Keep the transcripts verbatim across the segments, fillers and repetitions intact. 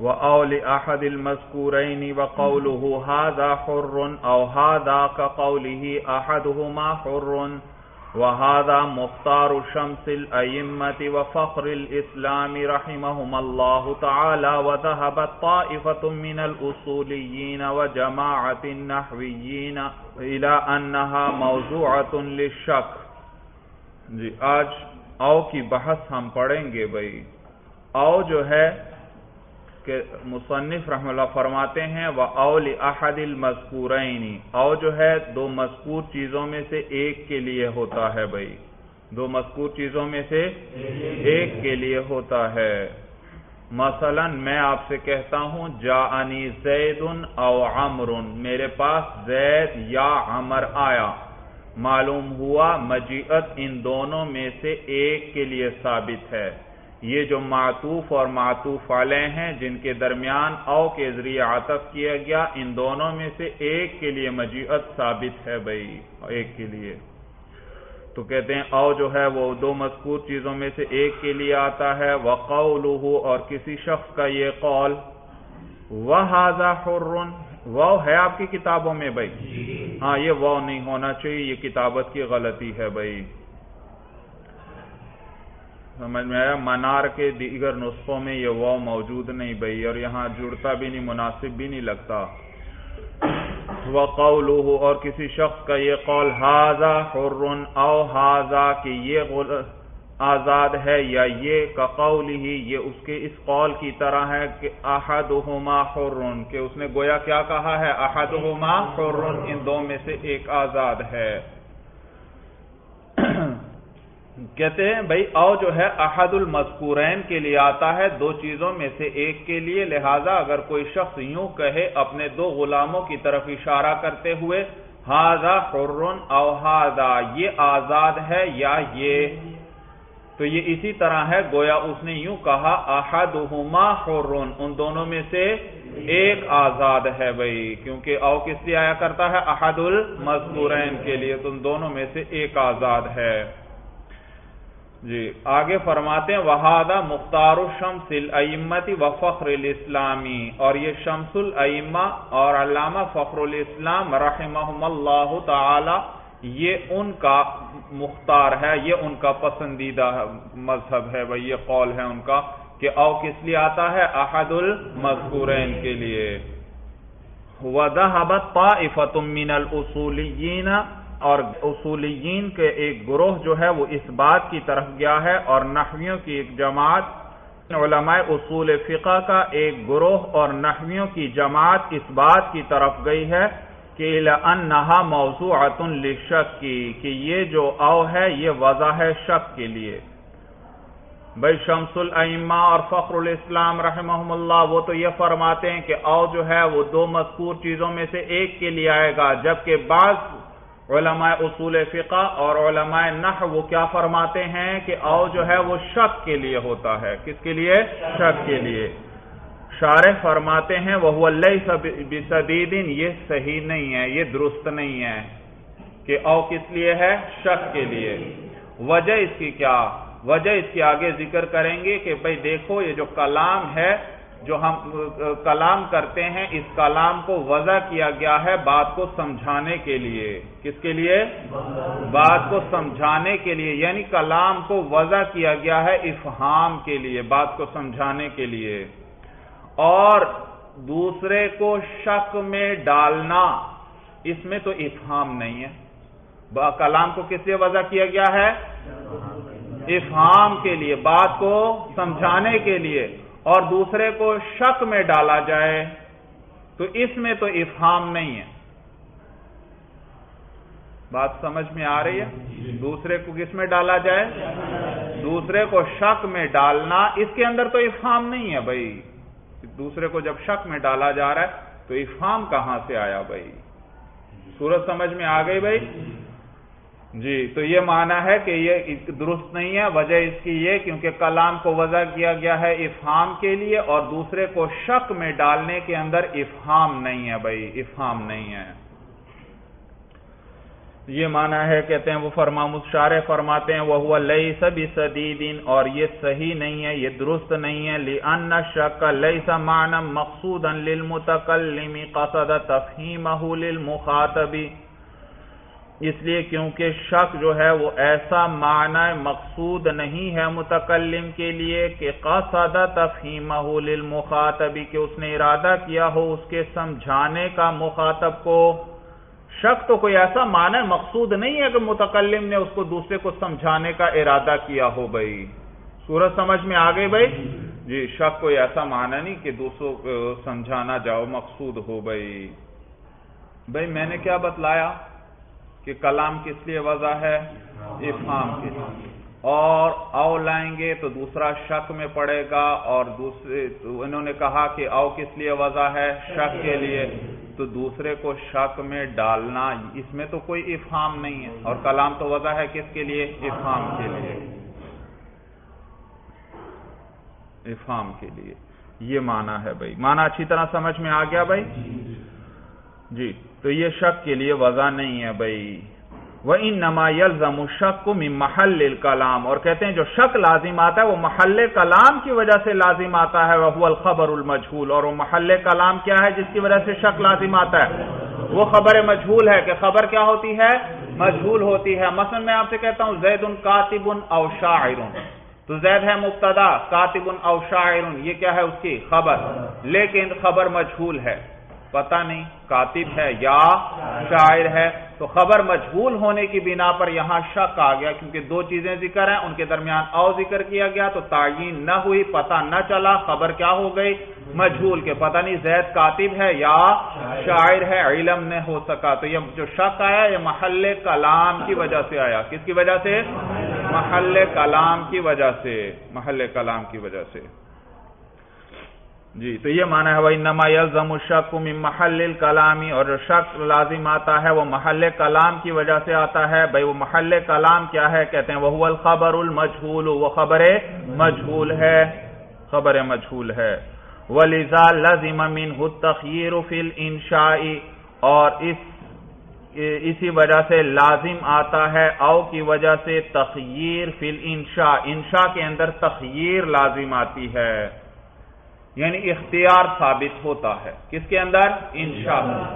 وَأَوْ لِأَحَدِ الْمَذْكُورَيْنِ وَقَوْلُهُ هَذَا حُرٌّ أَوْ هَذَا كَقَوْلِهِ أَحَدُهُمَا حُرٌّ وَهَذَا مُخْتَارُ شَمْسِ الْأَئِمَّةِ وَفَخْرِ الْإِسْلَامِ رَحِمَهُمَ اللَّهُ تَعَالَى وَذَهَبَتْ طَائِفَةٌ مِنَ الْأُصُولِيِّينَ وَجَمَاعَةِ النَّحْوِيِّينَ إِلَىٰ أَنَّهَا مَوْضُوعَةٌ لِلشَّكِّ. جی آج او کی بحث ہم پڑھیں گے بھائی. او جو ہے کہ مصنف رحمہ اللہ فرماتے ہیں وَأَوْ لِأَحَدِ الْمَذْكُورَيْنِ، او جو ہے دو مذکور چیزوں میں سے ایک کے لیے ہوتا ہے بھائی، دو مذکور چیزوں میں سے ایک کے لیے ہوتا ہے. مثلا میں آپ سے کہتا ہوں جاءنی زید او عمر، میرے پاس زید یا عمر آیا. معلوم ہوا مجیعت ان دونوں میں سے ایک کے لیے ثابت ہے. یہ جو معطوف اور معطوف علیہ ہیں جن کے درمیان او کے ذریعے عطف کیا گیا، ان دونوں میں سے ایک کے لیے مجیعت ثابت ہے بھائی، ایک کے لیے. تو کہتے ہیں او جو ہے وہ دو مذکور چیزوں میں سے ایک کے لیے آتا ہے. وَقَوْلُهُ، اور کسی شخص کا یہ قول. وَهَذَا حُرٌّ، واو ہے آپ کی کتابوں میں بھائی؟ ہاں یہ واو نہیں ہونا چاہیے، یہ کتابت کی غلطی ہے بھائی. سمجھ میں آیا؟ منار کے دیگر نسخوں میں یہ واو موجود نہیں بھائی، اور یہاں جڑتا بھی نہیں، مناسب بھی نہیں لگتا. وَقَوْلُهُ، اور کسی شخص کا یہ قول هَذَا حُرٌّ او هَذَا کہ یہ آزاد ہے، یا یہ كَقَوْلِهِ یہ اس کے اس قول کی طرح ہے کہ أَحَدُهُمَا حُرٌّ کہ اس نے گویا کیا کہا ہے، أَحَدُهُمَا حُرٌّ ان دو میں سے ایک آزاد ہے. کہتے ہیں بھئی او جو ہے احد المذکورین کے لیے آتا ہے، دو چیزوں میں سے ایک کے لیے. لہذا اگر کوئی شخص یوں کہے اپنے دو غلاموں کی طرف اشارہ کرتے ہوئے ھذا حر او ھذا یہ آزاد ہے یا یہ، تو یہ اسی طرح ہے گویا اس نے یوں کہا احدہما حر ان دونوں میں سے ایک آزاد ہے بھئی، کیونکہ او کس لیے آیا کرتا ہے، احد المذکورین کے لیے، تو ان دونوں میں سے ایک آزاد ہے. جی آگے فرماتے ہیں وَهَذَا مُخْتَارُ شَمْسِ الْأَئِمَّةِ وَفَخْرِ الْإِسْلَامِ، اور یہ شمس الائمہ اور علامہ فخر الاسلام رحمہم اللہ تعالی یہ ان کا مختار ہے، یہ ان کا پسندیدہ مذہب ہے بھئی، یہ قول ہے ان کا کہ او کس لیے آتا ہے، احد المذکورین کے لیے. وَذَهَبَتْ طَائِفَةٌ مِّنَ الْأُصُولِيِّينَ، اور اصولیین کے ایک گروہ جو ہے وہ اس بات کی طرف گیا ہے، اور نحویوں کی ایک جماعت، علماء اصول فقہ کا ایک گروہ اور نحویوں کی جماعت اس بات کی طرف گئی ہے کہ لأنها موضوعۃ للشک، کہ یہ جو او ہے یہ وضع ہے شک کے لیے. بھائی شمس الائمہ اور فخر الاسلام رحمہم اللہ وہ تو یہ فرماتے ہیں کہ او جو ہے وہ دو مذکور چیزوں میں سے ایک کے لیے آئے گا، جبکہ بعض علماء اصول فقہ اور علماء نحو وہ کیا فرماتے ہیں کہ او جو ہے وہ شک کے لیے ہوتا ہے. کس کے لیے؟ شک کے لیے. شارح فرماتے ہیں وَهُوَ لَيْسَ بِسَدِيدٍ، یہ صحیح نہیں ہے، یہ درست نہیں ہے کہ او کس لیے ہے، شک کے لیے. وجہ اس کی کیا؟ وجہ اس کی آگے ذکر کریں گے کہ بھئی دیکھو یہ جو کلام ہے جو ہم کلام کرتے ہیں، اس کلام کو وضع کیا گیا ہے بات کو سمجھانے کے لیے. کس کے لیے؟ بات کو سمجھانے کے لیے، یعنی کلام کو وضع کیا گیا ہے افہام کے لیے، بات کو سمجھانے کے لیے. اور دوسرے کو شک میں ڈالنا، اس میں تو افہام نہیں ہے. کلام کو کس لیے وضع کیا گیا ہے؟ افہام کے لیے، بات کو سمجھانے کے لیے. اور دوسرے کو شک میں ڈالا جائے تو اس میں تو افہام نہیں ہے. بات سمجھ میں آ رہی ہے؟ دوسرے کو کس میں ڈالا جائے؟ دوسرے کو شک میں ڈالنا، اس کے اندر تو افہام نہیں ہے بھائی. دوسرے کو جب شک میں ڈالا جا رہا ہے تو افہام کہاں سے آیا بھائی؟ صورت سمجھ میں آ گئی بھائی؟ جی تو یہ معنی ہے کہ یہ درست نہیں ہے. وجہ اس کی یہ کیونکہ کلام کو وضع کیا گیا ہے افہام کے لیے، اور دوسرے کو شک میں ڈالنے کے اندر افہام نہیں ہے بھائی، افہام نہیں ہے. یہ معنی ہے، کہتے ہیں وہ فرما مشارع فرماتے ہیں وَهُوَ لَيْسَ بِسَدِيدٍ، اور یہ صحیح نہیں ہے، یہ درست نہیں ہے، لِأَنَّ الشَّكَّ لَيْسَ مَعْنًا مَقْصُودًا لِلْمُتَكَلِّمِ قَصَدَ تَفْهِيمَهُ لِلْمُخَاطَبِ، اس لیے کیونکہ شک جو ہے وہ ایسا معنی مقصود نہیں ہے متکلم کے لیے کہ قصد تفہیمہ للمخاطب، کہ اس نے ارادہ کیا ہو اس کے سمجھانے کا مخاطب کو۔ شک تو کوئی ایسا معنی مقصود نہیں ہے کہ متکلم نے اس کو دوسرے کو سمجھانے کا ارادہ کیا ہو۔ بھائی سورج سمجھ میں آ گئی بھائی؟ جی، شک کوئی ایسا معنی نہیں کہ دوسروں کو سمجھانا جاؤ مقصود ہو۔ بھائی بھائی میں نے کیا بتلایا کہ کلام کس لیے وضع ہے؟ افہام کے لیے، اور او لائیں گے تو دوسرا شک میں پڑے گا، اور دوسرے انہوں نے کہا کہ او کس لیے وضع ہے؟ شک کے لیے، تو دوسرے کو شک میں ڈالنا اس میں تو کوئی افہام نہیں ہے، اور کلام تو وضع ہے کس کے لیے؟ افہام کے لیے، افہام کے لیے، یہ معنی ہے بھائی۔ معنی اچھی طرح سمجھ میں آ گیا بھائی؟ جی، تو یہ شک کے لیے وضع نہیں ہے بھائی۔ وَإِنَّمَا يَلْزَمُ الشَّكُّ مِن مَحَلِّ الْكَلَامِ، اور کہتے ہیں جو شک لازم آتا ہے وہ محل کلام کی وجہ سے لازم آتا ہے، وَهُوَ الْخَبَرُ الْمَجْهُولُ، اور وہ محل کلام کیا ہے جس کی وجہ سے شک لازم آتا ہے؟ وہ خبر مجہول ہے، کہ خبر کیا ہوتی ہے؟ مجہول ہوتی ہے۔ مثلا میں آپ سے کہتا ہوں زید کاتب او شاعر، تو زید ہے مبتدا، کاتب او شاعر یہ کیا ہے؟ اس کی خبر، لیکن خبر مجہول ہے، پتہ نہیں کاتب ہے یا شاعر ہے، تو خبر مجہول ہونے کی بنا پر یہاں شک آ گیا، کیونکہ دو چیزیں ذکر ہیں، ان کے درمیان او ذکر کیا گیا تو تعین نہ ہوئی، پتہ نہ چلا، خبر کیا ہو گئی؟ مجہول، کے پتہ نہیں زید کاتب ہے یا شاعر ہے، علم نہ ہو سکا۔ تو یہ جو شک آیا یہ محل کلام کی وجہ سے آیا، کس کی وجہ سے؟ محل کلام کی وجہ سے، محل کلام کی وجہ سے۔ جی، تو یہ معنی ہے وَإِنَّمَا يَلْزَمُ الشَّكُّ مِن مَحَلِّ الْكَلَامِ، اور جو شک لازم آتا ہے وہ محل کلام کی وجہ سے آتا ہے۔ بھئی وہ محل کلام کیا ہے؟ کہتے ہیں وَهُوَ الْخَبَرُ الْمَجْهُولُ، وہ خبر مجہول ہے، خبر مجہول ہے۔ وَلِذَا لَزِمَ مِنْهُ التَّخْيِيرُ فِي الْإِنشَاءِ، اور اس اسی وجہ سے لازم آتا ہے او کی وجہ سے تخییر فی الانشاء، انشاء کے اندر تخییر لازم آتی ہے، یعنی اختیار ثابت ہوتا ہے، کس کے اندر؟ انشاء،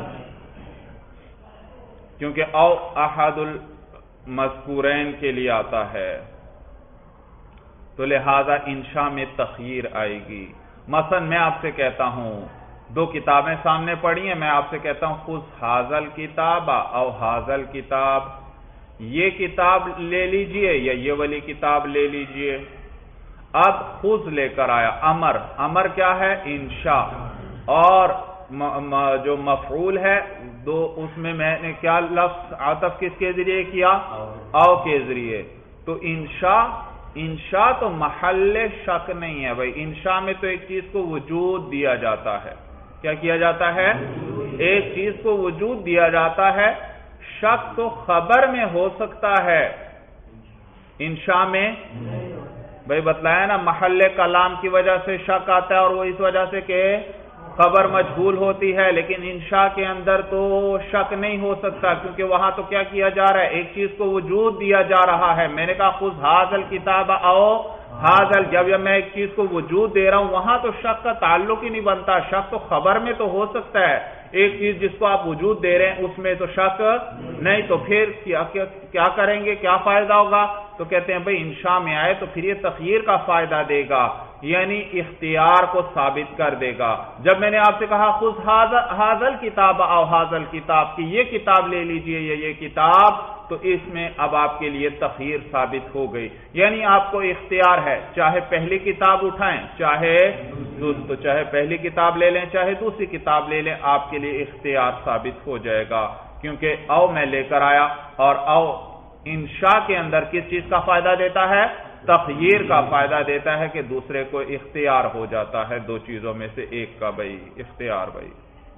کیونکہ او احد المذکورین کے لیے آتا ہے، تو لہذا انشاء میں تخییر آئے گی۔ مثلا میں آپ سے کہتا ہوں، دو کتابیں سامنے پڑھی ہیں، میں آپ سے کہتا ہوں خذ حاضل کتاب او حاضل کتاب، یہ کتاب لے لیجئے یا یہ والی کتاب لے لیجئے۔ اب خذ لے کر آیا، امر، امر کیا ہے؟ انشاء، اور جو مفعول ہے دو، اس میں میں نے کیا لفظ عطف کس کے ذریعے کیا؟ او کے ذریعے، تو انشاء، انشاء تو محل شک نہیں ہے بھائی، انشاء میں تو ایک چیز کو وجود دیا جاتا ہے، کیا کیا جاتا ہے؟ ایک چیز کو وجود دیا جاتا ہے، شک تو خبر میں ہو سکتا ہے، انشاء میں بھائی بتلایا نا، محل کلام کی وجہ سے شک آتا ہے، اور وہ اس وجہ سے کہ خبر مجہول ہوتی ہے، لیکن انشاء کے اندر تو شک نہیں ہو سکتا، کیونکہ وہاں تو کیا کیا جا رہا ہے؟ ایک چیز کو وجود دیا جا رہا ہے۔ میں نے کہا خذ حاضل کتاب او حاضل، جب جب میں ایک چیز کو وجود دے رہا ہوں وہاں تو شک کا تعلق ہی نہیں بنتا، شک تو خبر میں تو ہو سکتا ہے، ایک چیز جس کو آپ وجود دے رہے ہیں اس میں تو شک نہیں، تو پھر کیا کیا کریں گے؟ کیا فائدہ ہوگا؟ تو کہتے ہیں بھئی انشاء میں آئے تو پھر یہ تخییر کا فائدہ دے گا، یعنی اختیار کو ثابت کر دے گا۔ جب میں نے آپ سے کہا خذ حاضل کتاب او حاضل کتاب، کہ یہ کتاب لے لیجئے یا یہ کتاب، تو اس میں اب آپ کے لیے تخییر ثابت ہو گئی، یعنی آپ کو اختیار ہے، چاہے پہلی کتاب اٹھائیں چاہے تو چاہے پہلی کتاب لے لیں چاہے دوسری کتاب لے لیں، آپ کے لیے اختیار ثابت ہو جائے گا، کیونکہ او میں لے کر آیا، اور او انشاء کے اندر کس چیز کا فائدہ دیتا ہے؟ تخییر کا فائدہ دیتا ہے، کہ دوسرے کو اختیار ہو جاتا ہے دو چیزوں میں سے ایک کا بھائی، اختیار بھائی۔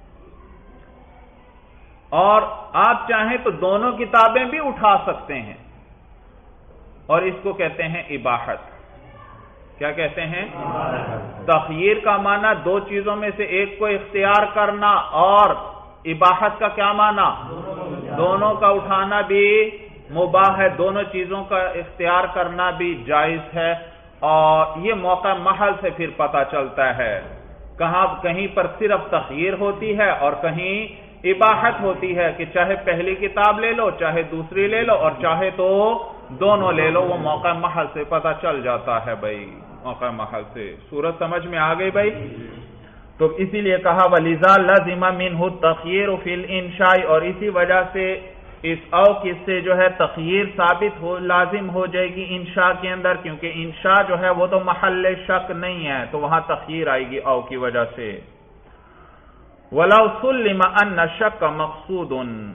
اور آپ چاہیں تو دونوں کتابیں بھی اٹھا سکتے ہیں، اور اس کو کہتے ہیں اباحت۔ کیا کہتے ہیں؟ تخییر کا معنی دو چیزوں میں سے ایک کو اختیار کرنا، اور اباحت کا کیا معنی؟ دونوں کا اٹھانا بھی مباح ہے، دونوں چیزوں کا اختیار کرنا بھی جائز ہے، اور یہ موقع محل سے پھر پتہ چلتا ہے، کہاں کہیں پر صرف تخییر ہوتی ہے اور کہیں اباحت ہوتی ہے کہ چاہے پہلی کتاب لے لو، چاہے دوسری لے لو، اور چاہے تو دونوں لے لو، وہ موقع محل سے پتہ چل جاتا ہے بھائی، موقع محل سے۔ صورت سمجھ میں آ گئی بھائی؟ تو اسی لیے کہا وَلِذَا لَزِمَ مِنْهُ التَّخْيِيرُ فِي الْإِنشَاءِ، اور اسی وجہ سے اس او کس سے جو ہے تخییر ثابت ہو لازم ہو جائے گی انشاء کے اندر، کیونکہ انشاء جو ہے وہ تو محل شک نہیں ہے، تو وہاں تخییر آئے گی او کی وجہ سے۔ وَلَوْ سُلِّمَ أَنَّ الشَّكَّ مَقْصُودٌ،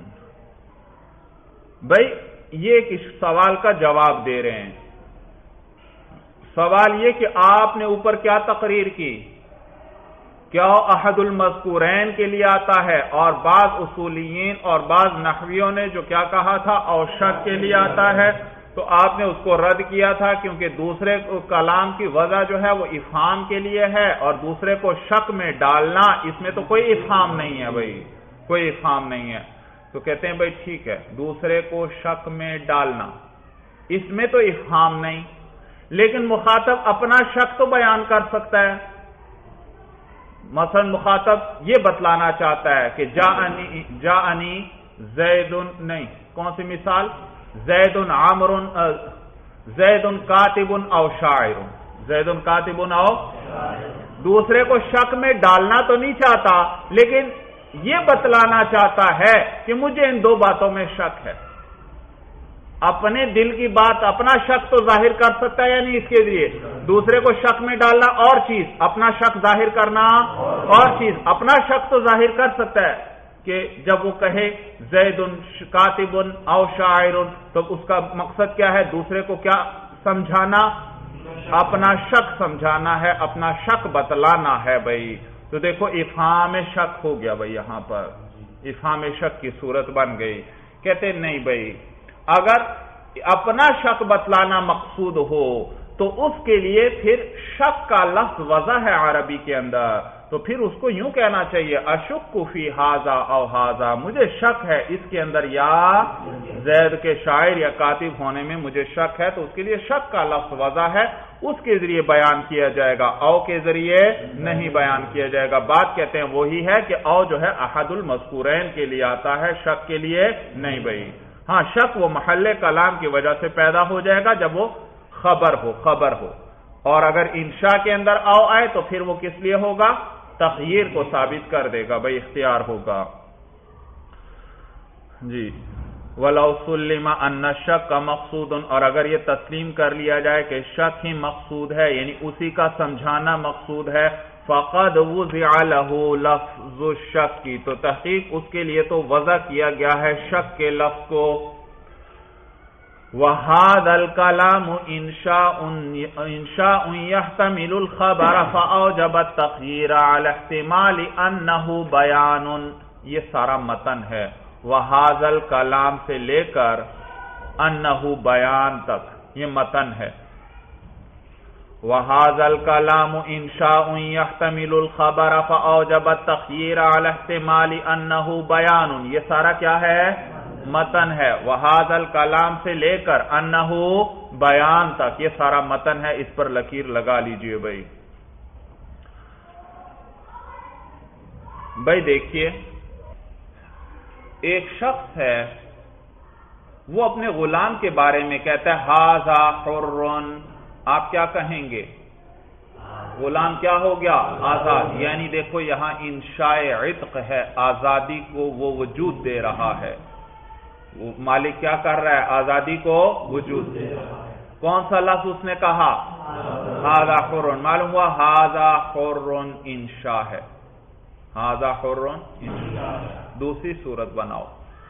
بھائی یہ ایک سوال کا جواب دے رہے ہیں۔ سوال یہ کہ آپ نے اوپر کیا تقریر کی، کیا احد المذکورین کے لیے آتا ہے، اور بعض اصولیین اور بعض نحویوں نے جو کیا کہا تھا او شک کے لیے آتا ہے، تو آپ نے اس کو رد کیا تھا، کیونکہ دوسرے کلام کی وضع جو ہے وہ افہام کے لیے ہے، اور دوسرے کو شک میں ڈالنا اس میں تو کوئی افہام نہیں ہے بھائی، کوئی افہام نہیں ہے۔ تو کہتے ہیں بھائی ٹھیک ہے، دوسرے کو شک میں ڈالنا اس میں تو افہام نہیں، لیکن مخاطب اپنا شک تو بیان کر سکتا ہے۔ مثلا مخاطب یہ بتلانا چاہتا ہے کہ جاءنی جاءنی زید، نہیں کون سی مثال، زید عامر، زید کاتب او شاعر، زید کاتب او، دوسرے کو شک میں ڈالنا تو نہیں چاہتا، لیکن یہ بتلانا چاہتا ہے کہ مجھے ان دو باتوں میں شک ہے۔ اپنے دل کی بات، اپنا شک تو ظاہر کر سکتا ہے یا نہیں اس کے ذریعے، دوسرے کو شک میں ڈالنا اور چیز، اپنا شک ظاہر کرنا اور چیز۔ اپنا شک تو ظاہر کر سکتا ہے کہ جب وہ کہے زید کاتب او شاعر، تو اس کا مقصد کیا ہے، دوسرے کو کیا سمجھانا، اپنا شک سمجھانا ہے، اپنا شک بتلانا ہے بھائی۔ تو دیکھو افہام شک ہو گیا بھائی، یہاں پر افہام شک کی صورت بن گئی۔ کہتے نہیں بھائی، اگر اپنا شک بتلانا مقصود ہو تو اس کے لیے پھر شک کا لفظ وضع ہے عربی کے اندر، تو پھر اس کو یوں کہنا چاہیے اشک فی ھذا او ھذا، مجھے شک ہے اس کے اندر، یا زید کے شاعر یا کاتب ہونے میں مجھے شک ہے، تو اس کے لیے شک کا لفظ وضع ہے، اس کے ذریعے بیان کیا جائے گا، او کے ذریعے نہیں بیان کیا جائے گا۔ بات کہتے ہیں وہی ہے کہ او جو ہے احد المذکورین کے لیے آتا ہے، شک کے لیے نہیں بھائی۔ ہاں شک وہ محل کلام کی وجہ سے پیدا ہو جائے گا جب وہ خبر ہو، خبر ہو، اور اگر انشاء کے اندر او آئے تو پھر وہ کس لیے ہوگا، تخییر کو ثابت کر دے گا بھائی، اختیار ہوگا جی۔ وَلَوْ سُلِّمَ أَنَّ الشَّكَّ مَقْصُودٌ، اور اگر یہ تسلیم کر لیا جائے کہ شک ہی مقصود ہے، یعنی اسی کا سمجھانا مقصود ہے، فَقَدْ وُضِعَ لَهُ لَفْظُ الشَّكِّ، تو تحقیق اس کے لیے تو وضع کیا گیا ہے شک کے لفظ کو۔ وَهَذَا الْكَلَامُ إِنْشَاءٌ يَحْتَمِلُ الْخَبَرَ فَأَوْجَبَ التَّخْيِيرَ عَلَى احْتِمَالِ أَنَّهُ بَيَانٌ، یہ سارا متن ہے، وَهَذَا الْكَلَام سے لے کر أَنَّهُ بیان تک، یہ متن ہے۔ وَهَذَا الْكَلَامُ إِنْشَاءٌ يَحْتَمِلُ الْخَبَرَ فَأَوْجَبَ التَّخْيِيرَ عَلَى احْتِمَالِ أَنَّهُ بَيَانٌ، یہ سارا کیا ہے، متن ہے۔ وَهَذَا الْكَلَام سے لے کر أَنَّهُ بیان تک، یہ سارا متن ہے، اس پر لکیر لگا لیجئے بھائی۔ بھائی دیکھیے، ایک شخص ہے وہ اپنے غلام کے بارے میں کہتا ہے ھذا حر، آپ کیا کہیں گے، غلام کیا ہو گیا، آزاد، یعنی دیکھو یہاں انشاء عتق ہے، آزادی کو وہ وجود دے رہا ہے، مالک کیا کر رہا ہے، آزادی کو وجود دے رہا ہے۔ کون سا لفظ اس نے کہا، ھذا حر، معلوم ہوا ھذا حر انشاء ہے، ھذا حر انشاء۔ دوسری صورت بناؤ،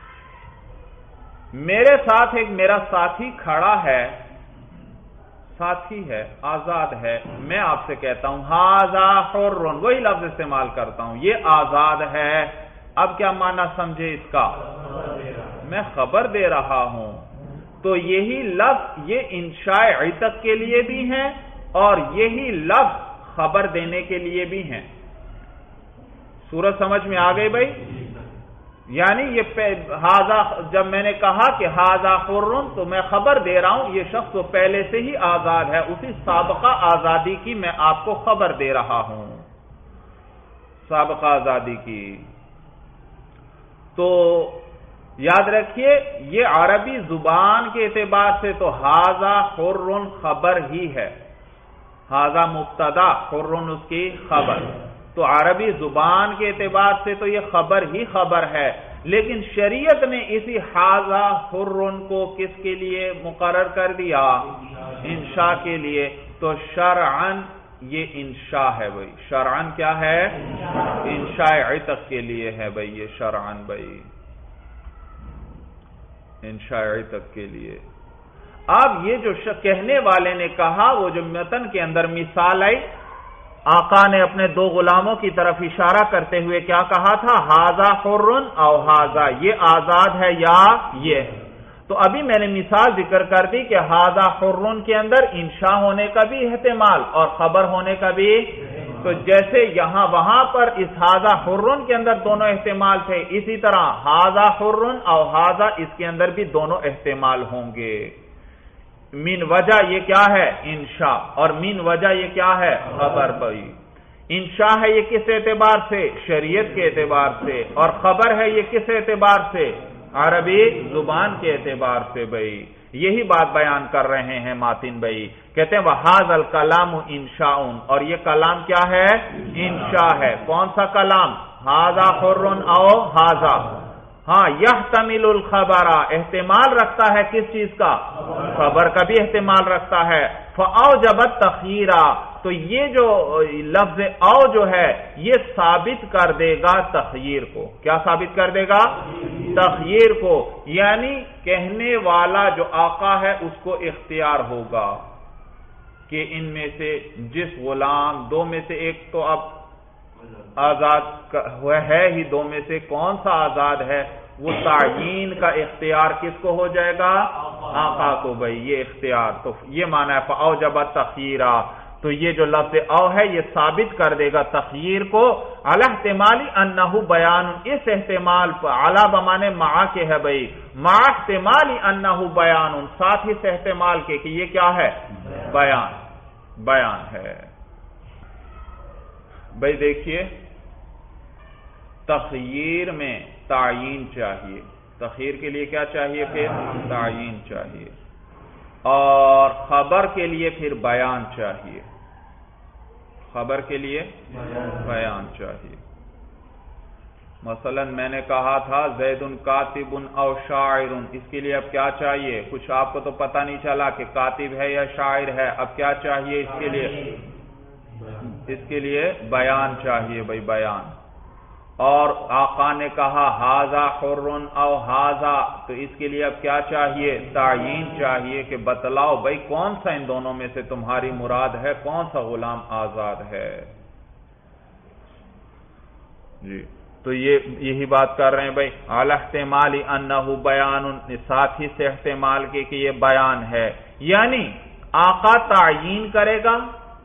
میرے ساتھ ایک میرا ساتھی کھڑا ہے، ساتھی ہے، آزاد ہے، میں آپ سے کہتا ہوں ھذا حر، وہی لفظ استعمال کرتا ہوں، یہ آزاد ہے۔ اب کیا معنی سمجھے اس کا، میں خبر دے رہا ہوں، تو یہی لفظ یہ انشاء عتق کے لیے بھی ہیں اور یہی لفظ خبر دینے کے لیے بھی ہیں۔ سورج سمجھ میں آ گئی بھائی؟ یعنی یہ ہاذا، جب میں نے کہا کہ ہاذا حر تو میں خبر دے رہا ہوں یہ شخص تو پہلے سے ہی آزاد ہے، اسی سابقہ آزادی کی میں آپ کو خبر دے رہا ہوں، سابقہ آزادی کی۔ تو یاد رکھیے یہ عربی زبان کے اعتبار سے تو ہاذا حر خبر ہی ہے، ہاذا مبتدا حر اس کی خبر، تو عربی زبان کے اعتبار سے تو یہ خبر ہی خبر ہے، لیکن شریعت نے اسی ہاذا حر کو کس کے لیے مقرر کر دیا؟ انشاء کے لیے۔ تو شرعن یہ انشاء ہے بھائی، شرعن کیا ہے؟ انشاء عتق کے لیے ہے بھائی، یہ شرعن بھائی انشاء عتق کے لیے۔ اب یہ جو کہنے والے نے کہا، وہ جو متن کے اندر مثال آئی، آقا نے اپنے دو غلاموں کی طرف اشارہ کرتے ہوئے کیا کہا تھا؟ ہاذا حر او ہاذا، یہ آزاد ہے یا یہ۔ تو ابھی میں نے مثال ذکر کر دی کہ ہاذا حر کے اندر انشاء ہونے کا بھی احتمال اور خبر ہونے کا بھی، تو جیسے یہاں وہاں پر اس ہاذا حر کے اندر دونوں احتمال تھے، اسی طرح ہاذا حر او ہاذا اس کے اندر بھی دونوں احتمال ہوں گے۔ من وجہ یہ کیا ہے؟ انشاء، اور من وجہ یہ کیا ہے؟ خبر بھائی۔ انشاء ہے یہ کس اعتبار سے؟ شریعت کے اعتبار سے، اور خبر ہے یہ کس اعتبار سے؟ عربی زبان کے اعتبار سے بھائی۔ یہی بات بیان کر رہے ہیں ماتن بھائی، کہتے ہیں وَهَذَا الْكَلَامُ إِنشَاءٌ، اور یہ کلام کیا ہے؟ انشاء ہے۔ کون سا کلام؟ هَذَا حُرٌ او هَذَا، ہاں یحتمل الخبر، احتمال رکھتا ہے کس چیز کا؟ خبر کا بھی احتمال رکھتا ہے۔ فَأَوْجَبَ التَّخْيِيرَ، تو یہ جو لفظ او جو ہے یہ ثابت کر دے گا تخییر کو۔ کیا ثابت کر دے گا؟ تخییر کو، یعنی کہنے والا جو آقا ہے اس کو اختیار ہوگا کہ ان میں سے جس غلام، دو میں سے ایک تو اب آزاد ہے ہی، دو میں سے کون سا آزاد ہے، وہ تعیین کا اختیار کس کو ہو جائے گا؟ آقا کو بھائی، یہ اختیار۔ تو یہ معنی ہے فَأَوْجَبَ التَّخْيِيرَ، تو یہ جو لفظ او ہے یہ ثابت کر دے گا تخییر کو، علی احتمال انہ بیان، اس احتمال پر، علی بمانے مع کے ہے بھائی، مع احتمال انہ بیان، ساتھ ہی سے احتمال کے کہ یہ کیا ہے؟ بیان، بیان ہے بھائی۔ دیکھیے تخییر میں تعیین چاہیے، تخییر کے لیے کیا چاہیے؟ پھر تعیین چاہیے، اور خبر کے لیے پھر بیان چاہیے، خبر کے لیے بیان چاہیے۔ مثلا میں نے کہا تھا زید کاتب او شاعر، اس کے لیے اب کیا چاہیے؟ کچھ آپ کو تو پتہ نہیں چلا کہ کاتب ہے یا شاعر ہے، اب کیا چاہیے اس کے لیے؟ اس کے لیے بیان چاہیے بھائی، بیان۔ اور آقا نے کہا ہاذا حر او ہاذا، تو اس کے لیے اب کیا چاہیے؟ تعیین چاہیے کہ بتلاؤ بھائی کون سا ان دونوں میں سے تمہاری مراد ہے، کون سا غلام آزاد ہے جی۔ تو یہ یہی بات کر رہے ہیں بھائی، علی احتمال انہ بیان، ساتھ ہی سے احتمال کے کہ یہ بیان ہے، یعنی آقا تعیین کرے گا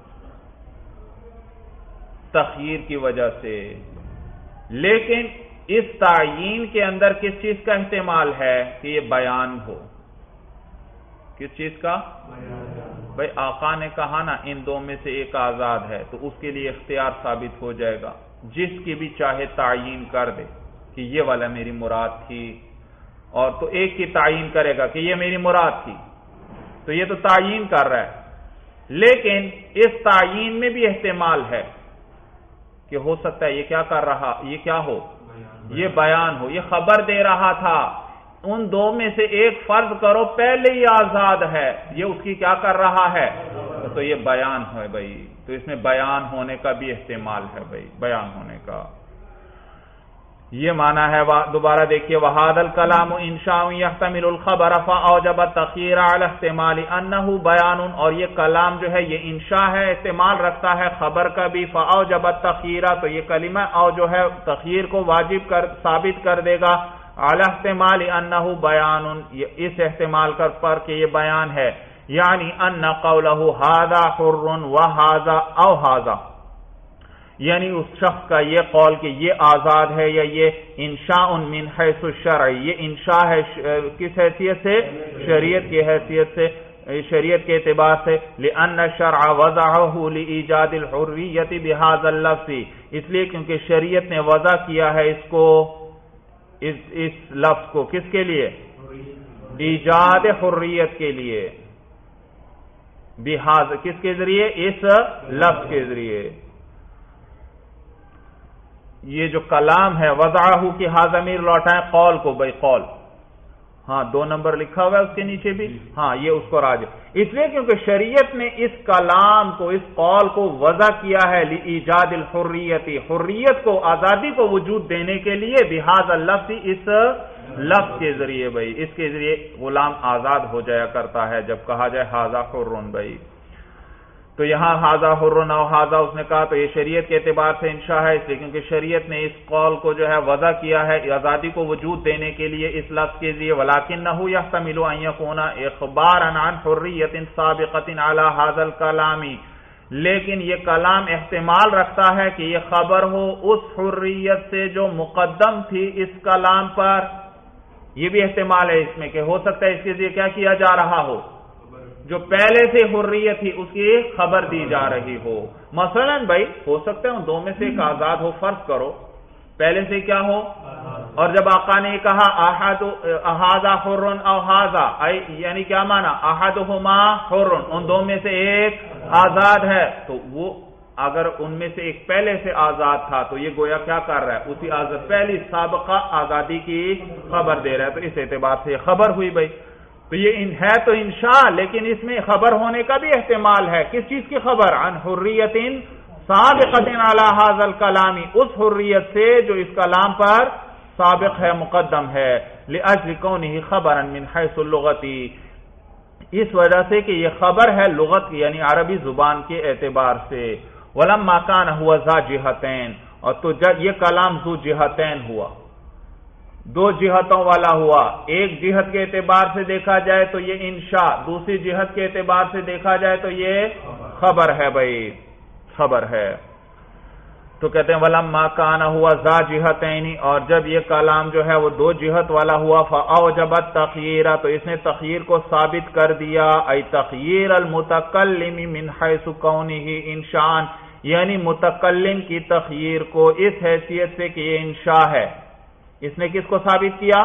تخییر کی وجہ سے، لیکن اس تعیین کے اندر کس چیز کا احتمال ہے؟ کہ یہ بیان ہو۔ کس چیز کا؟ بھائی آقا نے کہا نا ان دو میں سے ایک آزاد ہے، تو اس کے لیے اختیار ثابت ہو جائے گا، جس کی بھی چاہے تعیین کر دے کہ یہ والا میری مراد تھی، اور تو ایک کی تعیین کرے گا کہ یہ میری مراد تھی، تو یہ تو تعیین کر رہا ہے، لیکن اس تعیین میں بھی احتمال ہے کہ ہو سکتا ہے یہ کیا کر رہا، یہ کیا ہو؟ یہ بیان ہو، یہ خبر دے رہا تھا ان دو میں سے ایک فرض کرو پہلے ہی آزاد ہے، یہ اس کی کیا کر رہا ہے؟ تو یہ بیان ہے بھائی، تو اس میں بیان ہونے کا بھی احتمال ہے بھائی، بیان ہونے کا یہ معنی ہے۔ دوبارہ دیکھیے وَهَذَا الْكَلَامُ إِنشَاءٌ يَحْتَمِلُ الْخَبَرَ فَأَوْجَبَ التَّخْيِيرَ عَلَى احْتِمَالِ أَنَّهُ بَيَانٌ، اور یہ کلام جو ہے یہ انشاء ہے، احتمال رکھتا ہے خبر کا بھی، فَأَوْجَبَ التَّخْيِيرَ، تو یہ کلمہ او جو ہے تخییر کو واجب کر ثابت کر دے گا، عَلَى احْتِمَالِ أَنَّهُ بَيَانٌ، اس احتمال پر کہ یہ بیان ہے، یعنی أَنَّ قَوْلَهُ هَذَا حُرٌّ وَهَذَا أَوْ هَذَا، یعنی اس شخص کا یہ قول کہ یہ آزاد ہے یا یہ انشاء من حیث الشرع، یہ انشاء ہے کس حیثیت سے؟ شریعت کی حیثیت سے، شریعت کے اعتبار سے، لأن الشرع وضعه لإيجاد الحریت بهذا اللفظ، اس لیے کیونکہ شریعت نے وضع کیا ہے اس کو، اس, اس لفظ کو کس کے لیے؟ ایجاد حریت کے لیے، بهذا کس کے ذریعے؟ اس لفظ کے ذریعے۔ یہ جو کلام ہے وضعہ کی ہا ضمیر لوٹائیں قول کو، بھائی قول، ہاں دو نمبر لکھا ہوا ہے اس کے نیچے بھی، ہاں یہ اس کو راجع، اس لیے کیونکہ شریعت نے اس کلام کو، اس قول کو وضع کیا ہے لإیجاد الحریت، حریت کو، آزادی کو وجود دینے کے لیے، بہذا اللفظ، اس لفظ کے ذریعے، بھائی اس کے ذریعے غلام آزاد ہو جایا کرتا ہے جب کہا جائے ھذا حر، بھائی تو یہاں ھذا حر او ھذا اس نے کہا تو یہ شریعت کے اعتبار سے انشاء ہے، اس لیے کیونکہ شریعت نے اس قول کو جو ہے وضع کیا ہے آزادی کو وجود دینے کے لیے اس لفظ کے ذریعے، ولکنہ یحتمل ان یکون اخبارا عن حریت سابقۃ علی ھذا الکلام، لیکن یہ کلام احتمال رکھتا ہے کہ یہ خبر ہو اس حریت سے جو مقدم تھی اس کلام پر، یہ بھی احتمال ہے اس میں کہ ہو سکتا ہے اس کے ذریعے کیا کیا جا رہا ہو، جو پہلے سے حریت تھی اس کی خبر دی جا رہی ہو۔ مثلا بھائی ہو سکتا ہے ان دو میں سے ایک آزاد ہو، فرض کرو پہلے سے کیا ہو، اور جب آقا نے کہا احد ھذا حر او ھذا، یعنی کیا مانا، احدہما حر، ان دو میں سے ایک آزاد ہے، تو وہ اگر ان میں سے ایک پہلے سے آزاد تھا تو یہ گویا کیا کر رہا ہے، اسی آزاد پہلی سابقہ آزادی کی خبر دے رہا ہے، تو اس اعتبار سے یہ خبر ہوئی بھائی۔ تو یہ ہے تو انشاء، لیکن اس میں خبر ہونے کا بھی احتمال ہے، کس چیز کی خبر؟ عن حریت سابقۃ علی ھذا الکلام، اس حریت سے جو اس کلام پر سابق ہے، مقدم ہے، لاجل کونہ خبرا من حیث اللغۃ، اس وجہ سے کہ یہ خبر ہے لغت یعنی عربی زبان کے اعتبار سے، ولما کان هو ذا جہتین، اور تو جب یہ کلام ذو جہتین ہوا، دو جہتوں والا ہوا، ایک جہت کے اعتبار سے دیکھا جائے تو یہ انشاء، دوسری جہت کے اعتبار سے دیکھا جائے تو یہ خبر ہے، بھائی خبر ہے۔ تو کہتے ہیں وَلَمَّا كَانَ هُوَ ذَا جِهَتَيْنِ، اور جب یہ کلام جو ہے وہ دو جہت والا ہوا، فَأَوْجَبَ التَّخْيِيرَ، تو اس نے تخییر کو ثابت کر دیا، اَيْ تَخْيِيرَ الْمُتَكَلِّمِ مِنْ حَيْثُ كَوْنِهِ انشاءً، یعنی متکلم کی تخییر کو اس حیثیت سے کہ یہ انشاء ہے، اس نے کس کو ثابت کیا؟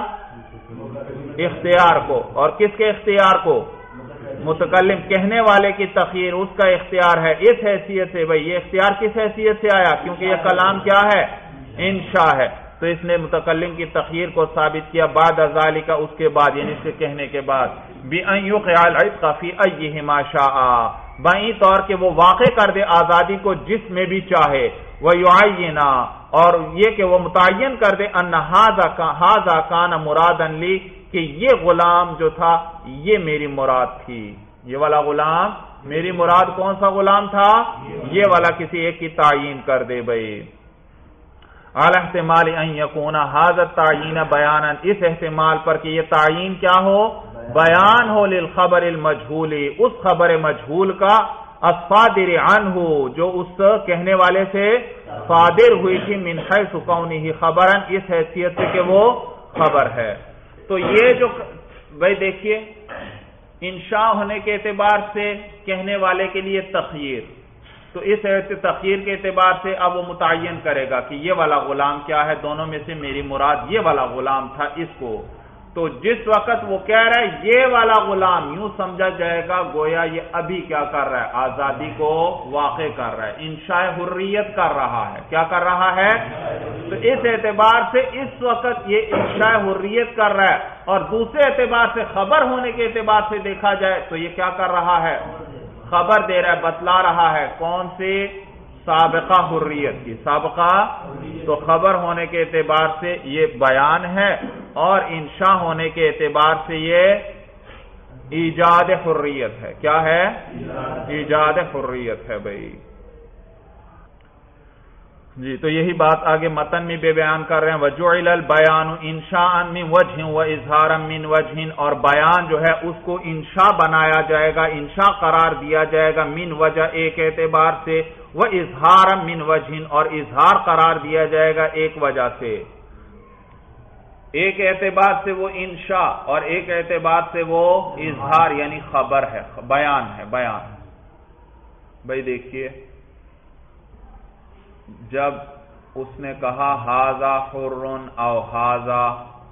اختیار کو، اور کس کے اختیار کو؟ متکلم کہنے والے کی تخییر اس کا اختیار ہے، اس حیثیت سے، بھئی یہ اختیار کس حیثیت سے آیا؟ کیونکہ یہ کلام کیا ہے؟ انشاء ہے، تو اس نے متکلم کی تخییر کو ثابت کیا، بعد ذالک، اس کے بعد یعنی اس کے کہنے کے بعد، بِأَن يُقِعَ الْعِتْقَ فِي أَيِّهِمَا شَاءَ، بائیں طور کہ وہ واقع کر دے آزادی کو جس میں بھی چاہے، وَيُعَيِّنَ، اور یہ کہ وہ متعین کر دے، ان ھذا کان مرادن لی، کہ یہ غلام جو تھا یہ میری مراد تھی، یہ والا غلام میری مراد کون سا غلام تھا؟ یہ والا کسی ایک کی تعین کر دے بھائی۔ علی احتمال ان یکون ھذا التعین بیانا، اس احتمال پر کہ یہ تعین کیا ہو؟ بیان ہو، للخبر المجہول، اس خبر مجہول کا، الصادر عنہ، جو اس کہنے والے سے صادر ہوئی تھی، من حیث کونہ خبرا، اس حیثیت سے کہ وہ خبر ہے۔ تو یہ جو بھائی دیکھیے انشاء ہونے کے اعتبار سے کہنے والے کے لیے تخییر، تو اس تخییر کے اعتبار سے اب وہ متعین کرے گا کہ یہ والا غلام کیا ہے، دونوں میں سے میری مراد یہ والا غلام تھا، اس کو، تو جس وقت وہ کہہ رہا ہے یہ والا غلام، یوں سمجھا جائے گا گویا یہ ابھی کیا کر رہا ہے؟ آزادی کو واقع کر رہا ہے، انشاء حریت کر رہا ہے، کیا کر رہا ہے؟ تو اس اعتبار سے اس وقت یہ انشاء حریت کر رہا ہے، اور دوسرے اعتبار سے خبر ہونے کے اعتبار سے دیکھا جائے تو یہ کیا کر رہا ہے؟ خبر دے رہا ہے، بتلا رہا ہے، کون سے؟ سابقہ حریت کی، سابقہ، تو خبر ہونے کے اعتبار سے یہ بیان ہے، اور انشاء ہونے کے اعتبار سے یہ ایجاد حریت ہے، کیا ہے؟ ایجاد حریت ہے بھائی۔ جی تو یہی بات آگے متن میں بے بیان کر رہے ہیں وجعل البیان انشاء من وجہ و اظہارا من وجہ، اور بیان جو ہے اس کو انشاء بنایا جائے گا، انشاء قرار دیا جائے گا، من وجہ ایک اعتبار سے، و اظہارا من وجہ اور اظہار قرار دیا جائے گا ایک وجہ سے، ایک اعتبار سے وہ انشاء اور ایک اعتبار سے وہ اظہار یعنی خبر ہے، بیان ہے، بیان۔ بھائی دیکھیے جب اس نے کہا ہاذا حر او ہاذا،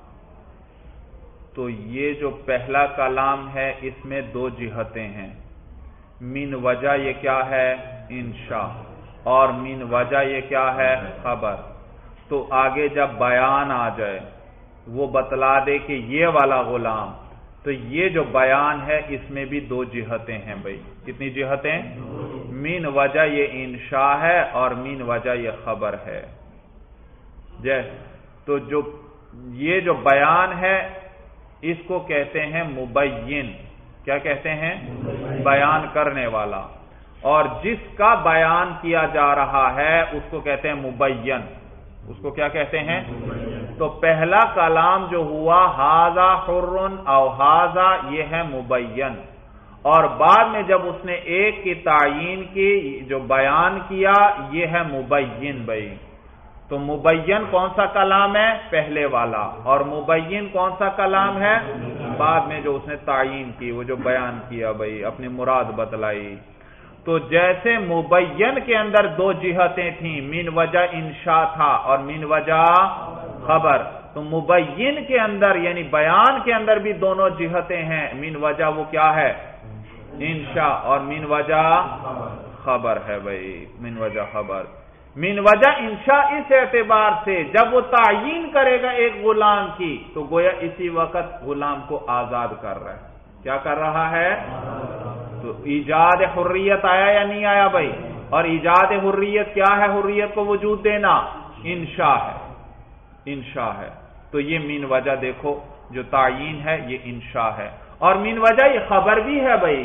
تو یہ جو پہلا کلام ہے اس میں دو جہتیں ہیں، من وجہ یہ کیا ہے انشاء، اور من وجہ یہ کیا ہے خبر۔ تو آگے جب بیان آ جائے وہ بتلا دے کہ یہ والا غلام، تو یہ جو بیان ہے اس میں بھی دو جہتیں ہیں بھائی، کتنی جہتیں؟ من وجہ یہ انشاء ہے اور من وجہ یہ خبر ہے۔ جے تو جو یہ جو بیان ہے اس کو کہتے ہیں مبین، کیا کہتے ہیں؟ بیان کرنے والا، اور جس کا بیان کیا جا رہا ہے اس کو کہتے ہیں مبین، اس کو کیا کہتے ہیں؟ تو پہلا کلام جو ہوا ہاذا حر او ہاذا یہ ہے مبین، اور بعد میں جب اس نے ایک کی تعیین کی جو بیان کیا یہ ہے مبین بھائی۔ تو مبین کون سا کلام ہے؟ پہلے والا، اور مبین کون سا کلام ہے؟ بعد میں جو اس نے تعیین کی، وہ جو بیان کیا بھائی، اپنی مراد بتلائی۔ تو جیسے مبین کے اندر دو جہتیں تھیں، من وجہ انشاء تھا اور من وجہ خبر، تو مبین کے اندر یعنی بیان کے اندر بھی دونوں جہتیں ہیں، من وجہ وہ کیا ہے انشاء اور من وجہ خبر ہے بھائی، من وجہ خبر۔ من وجہ انشاء اس اعتبار سے جب وہ تعیین کرے گا ایک غلام کی تو گویا اسی وقت غلام کو آزاد کر رہا ہے، کیا کر رہا ہے؟ تو ایجاد حریت آیا یا نہیں آیا بھائی؟ اور ایجاد حریت کیا ہے؟ حریت کو وجود دینا، انشاء ہے، انشاء ہے۔ تو یہ من وجہ دیکھو جو تعیین ہے یہ انشاء ہے، اور من وجہ یہ خبر بھی ہے بھائی،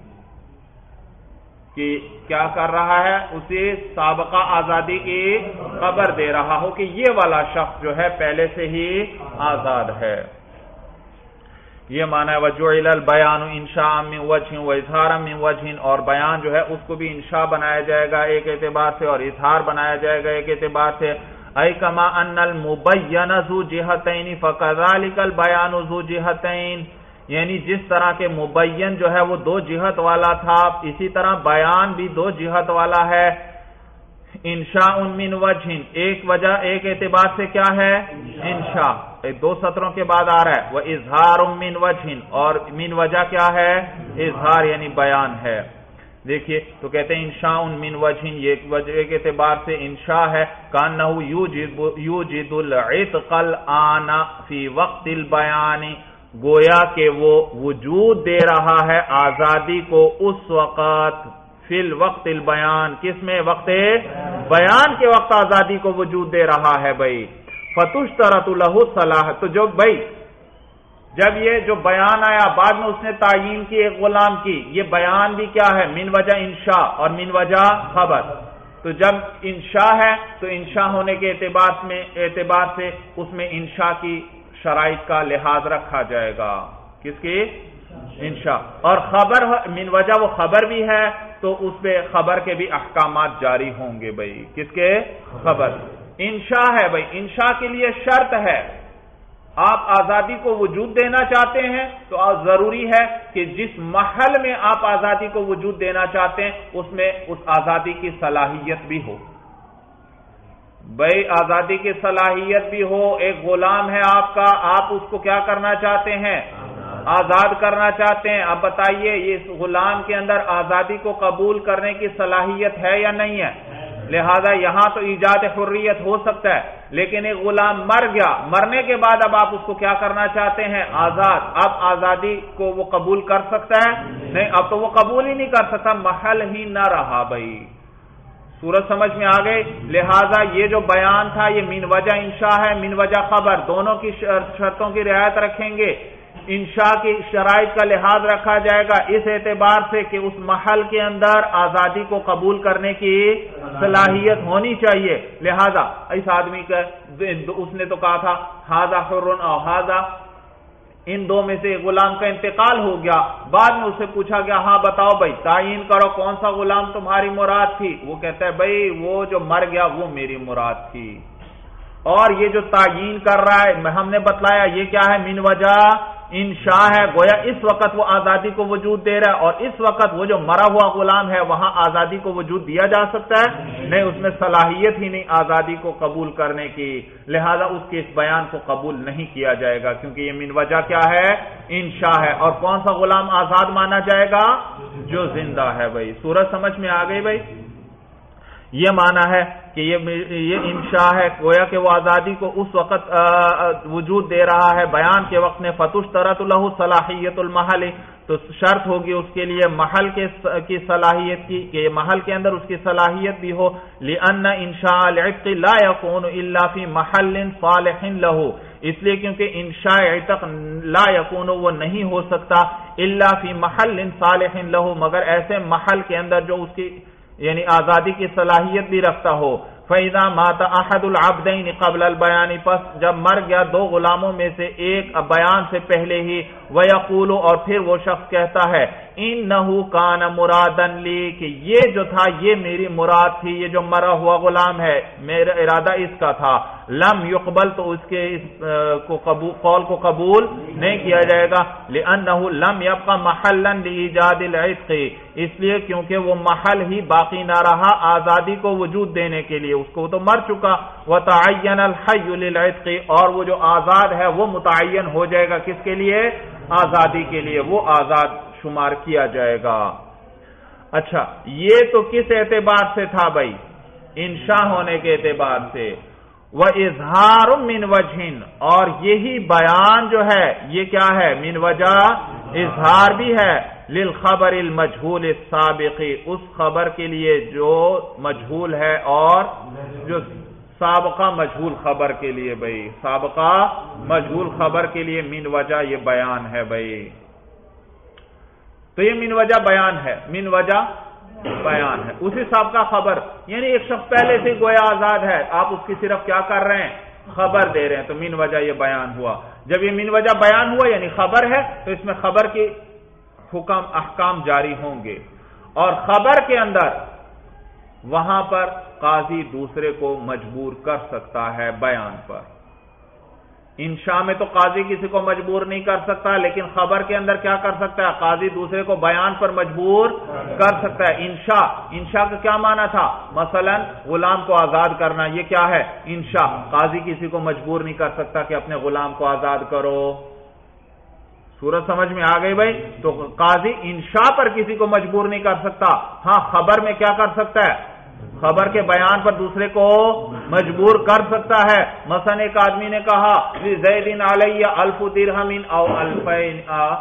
کہ کیا کر رہا ہے؟ اسے سابقہ آزادی کی خبر دے رہا ہو کہ یہ والا شخص جو ہے پہلے سے ہی آزاد ہے۔ یہ معنی ہے وجعل البیان انشاء من وجہ و اظہارا من وجہ، اور بیان جو ہے اس کو بھی انشاء بنایا جائے گا ایک اعتبار سے اور اظہار بنایا جائے گا ایک اعتبار سے۔ اے کما ان المبین ذو جہتین فکذالک البیان ذو جہتین، یعنی جس طرح کے مبین جو ہے وہ دو جہت والا تھا اسی طرح بیان بھی دو جہت والا ہے۔ انشاء من وجہ ایک وجہ ایک اعتبار سے کیا ہے انشاء، دو سطروں کے بعد آ رہا ہے، وہ اظہار من وجہ اور من وجہ کیا ہے اظہار یعنی بیان ہے۔ دیکھیے تو کہتے ہیں انشاء من وجہ یہ ایک وجہ ایک اعتبار سے انشاء ہے، کانہ یوجد یوجد العتق الآن فی وقت البیان، گویا کہ وہ وجود دے رہا ہے آزادی کو اس وقت، فی الوقت البیان، کس میں؟ وقت بیان کے وقت آزادی کو وجود دے رہا ہے بھائی۔ فتشترط لہ صلاح، تو جو بھائی جب یہ جو بیان آیا بعد میں اس نے تعیین کی ایک غلام کی، یہ بیان بھی کیا ہے؟ من وجہ انشاء اور من وجہ خبر۔ تو جب انشاء ہے تو انشاء ہونے کے اعتبار میں اعتبار سے اس میں انشاء کی شرائط کا لحاظ رکھا جائے گا، کس کی؟ انشاء۔ اور خبر من وجہ وہ خبر بھی ہے تو اس پہ خبر کے بھی احکامات جاری ہوں گے بھائی، کس کے؟ خبر۔ انشاء ہے بھائی، انشاء کے لیے شرط ہے، آپ آزادی کو وجود دینا چاہتے ہیں تو ضروری ہے کہ جس محل میں آپ آزادی کو وجود دینا چاہتے ہیں اس میں اس آزادی کی صلاحیت بھی ہو بھائی، آزادی کی صلاحیت بھی ہو۔ ایک غلام ہے آپ کا، آپ اس کو کیا کرنا چاہتے ہیں؟ آزاد کرنا چاہتے ہیں۔ اب بتائیے اس غلام کے اندر آزادی کو قبول کرنے کی صلاحیت ہے یا نہیں ہے؟ لہذا یہاں تو ایجاد حریت ہو سکتا ہے، لیکن ایک غلام مر گیا، مرنے کے بعد اب آپ اس کو کیا کرنا چاہتے ہیں؟ آزاد۔ اب آزادی کو وہ قبول کر سکتا ہے؟ نہیں، اب تو وہ قبول ہی نہیں کر سکتا، محل ہی نہ رہا بھائی۔ سورج سمجھ میں آ گئی؟ لہذا یہ جو بیان تھا یہ من وجہ انشاء ہے، من وجہ خبر، دونوں کی شرطوں کی رعایت رکھیں گے۔ انشاء کی شرائط کا لحاظ رکھا جائے گا اس اعتبار سے کہ اس محل کے اندر آزادی کو قبول کرنے کی صلاحیت ہونی چاہیے. لہذا اس آدمی کا اس نے تو کہا تھا ہاذا حر او ہاذا، ان دو میں سے غلام کا انتقال ہو گیا، بعد میں اسے پوچھا گیا ہاں بتاؤ بھائی تعین کرو کون سا غلام تمہاری مراد تھی. وہ کہتا ہے بھائی وہ جو مر گیا وہ میری مراد تھی. اور یہ جو تعین کر رہا ہے ہم نے بتلایا یہ کیا ہے؟ من وجہ انشاء ہے. گویا اس وقت وہ آزادی کو وجود دے رہا ہے، اور اس وقت وہ جو مرا ہوا غلام ہے وہاں آزادی کو وجود دیا جا سکتا ہے؟ نہیں، اس میں صلاحیت ہی نہیں آزادی کو قبول کرنے کی، لہذا اس کے اس بیان کو قبول نہیں کیا جائے گا، کیونکہ یہ من وجہ کیا ہے؟ انشاء ہے. اور کون سا غلام آزاد مانا جائے گا؟ جو زندہ ہے. بھائی سورج سمجھ میں آ گئی؟ بھائی یہ مانا ہے کہ یہ یہ انشاء ہے، گویا کہ وہ آزادی کو اس وقت وجود دے رہا ہے بیان کے وقت میں. فتشترط له صلاحیت المحل، تو شرط ہوگی اس کے لیے محل کے کی صلاحیت کی کہ محل کے اندر اس کی صلاحیت بھی ہو. لأن انشاء العتق لا يكون الا في محل صالح له، اس لیے کیونکہ انشاء عتق لا يكون وہ نہیں ہو سکتا الا في محل صالح له، مگر ایسے محل کے اندر جو اس کی یعنی آزادی کی صلاحیت بھی رکھتا ہو. فَإِذَا مَاتَ أَحَدُ الْعَبْدَيْنِ قَبْلَ الْبَيَانِ، پس جب مر گیا دو غلاموں میں سے ایک بیان سے پہلے ہی، وَيَقُولُ اور پھر وہ شخص کہتا ہے إِنَّهُ كَانَ مُرَادًا لِي، کہ یہ جو تھا یہ میری مراد تھی، یہ جو مرا ہوا غلام ہے میرا ارادہ اس کا تھا. لم يقبل، تو اس کے اس کو قبول قول کو قبول نہیں کیا جائے گا. لأنه لم يبقى محلا لإيجاد العتق، اس لیے کیونکہ وہ محل ہی باقی نہ رہا آزادی کو وجود دینے کے لیے، اس کو تو مر چکا. وتعین الحي للعتق، اور وہ جو آزاد ہے وہ متعین ہو جائے گا کس کے لیے؟ آزادی کے لیے، وہ آزاد شمار کیا جائے گا. اچھا یہ تو کس اعتبار سے تھا بھائی؟ انشاء ہونے کے اعتبار سے. وَإِظْهَارٌ مِّن وَجْهٍ، اور یہی بیان جو ہے یہ کیا ہے؟ من وجہ اظہار بھی ہے. للخبر المجہول السابق، اس خبر کے لیے جو مجہول ہے اور جو سابقہ مجہول خبر کے لیے. بھائی سابقہ مجہول خبر کے لیے من وجہ یہ بیان ہے. بھائی تو یہ من وجہ بیان ہے، من وجہ بیان ہے. اسی سابقہ خبر یعنی ایک شخص پہلے سے گویا آزاد ہے، آپ اس کی صرف کیا کر رہے ہیں؟ خبر دے رہے ہیں. تو من وجہ یہ بیان ہوا. جب یہ من وجہ بیان ہوا یعنی خبر ہے تو اس میں خبر کی حکم احکام جاری ہوں گے. اور خبر کے اندر وہاں پر قاضی دوسرے کو مجبور کر سکتا ہے بیان پر. انشاء میں تو قاضی کسی کو مجبور نہیں کر سکتا، لیکن خبر کے اندر کیا کر سکتا ہے؟ قاضی دوسرے کو بیان پر مجبور کر سکتا ہے. انشاء انشاء کا کیا معنی تھا؟ مثلا غلام کو آزاد کرنا، یہ کیا ہے؟ انشاء. قاضی کسی کو مجبور نہیں کر سکتا کہ اپنے غلام کو آزاد کرو. سورج سمجھ میں آ گئی بھائی؟ تو قاضی انشاء پر کسی کو مجبور نہیں کر سکتا. ہاں خبر میں کیا کر سکتا ہے؟ خبر کے بیان پر دوسرے کو مجبور کر سکتا ہے. مثلا ایک آدمی نے کہا زیدین علی الف درہم او الفین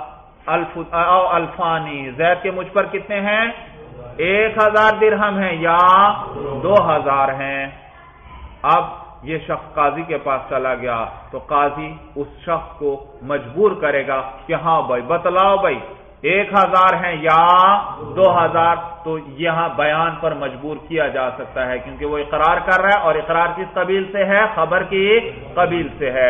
او الفانی، زید کے مجھ پر کتنے ہیں؟ ایک ہزار درہم ہیں یا دو ہزار ہیں. اب یہ شخص قاضی کے پاس چلا گیا تو قاضی اس شخص کو مجبور کرے گا کہ ہاں بھائی بتلاؤ بھائی ایک ہزار ہیں یا دو ہزار. تو یہاں بیان پر مجبور کیا جا سکتا ہے کیونکہ وہ اقرار کر رہا ہے، اور اقرار کس قبیل سے ہے؟ خبر کی قبیل سے ہے.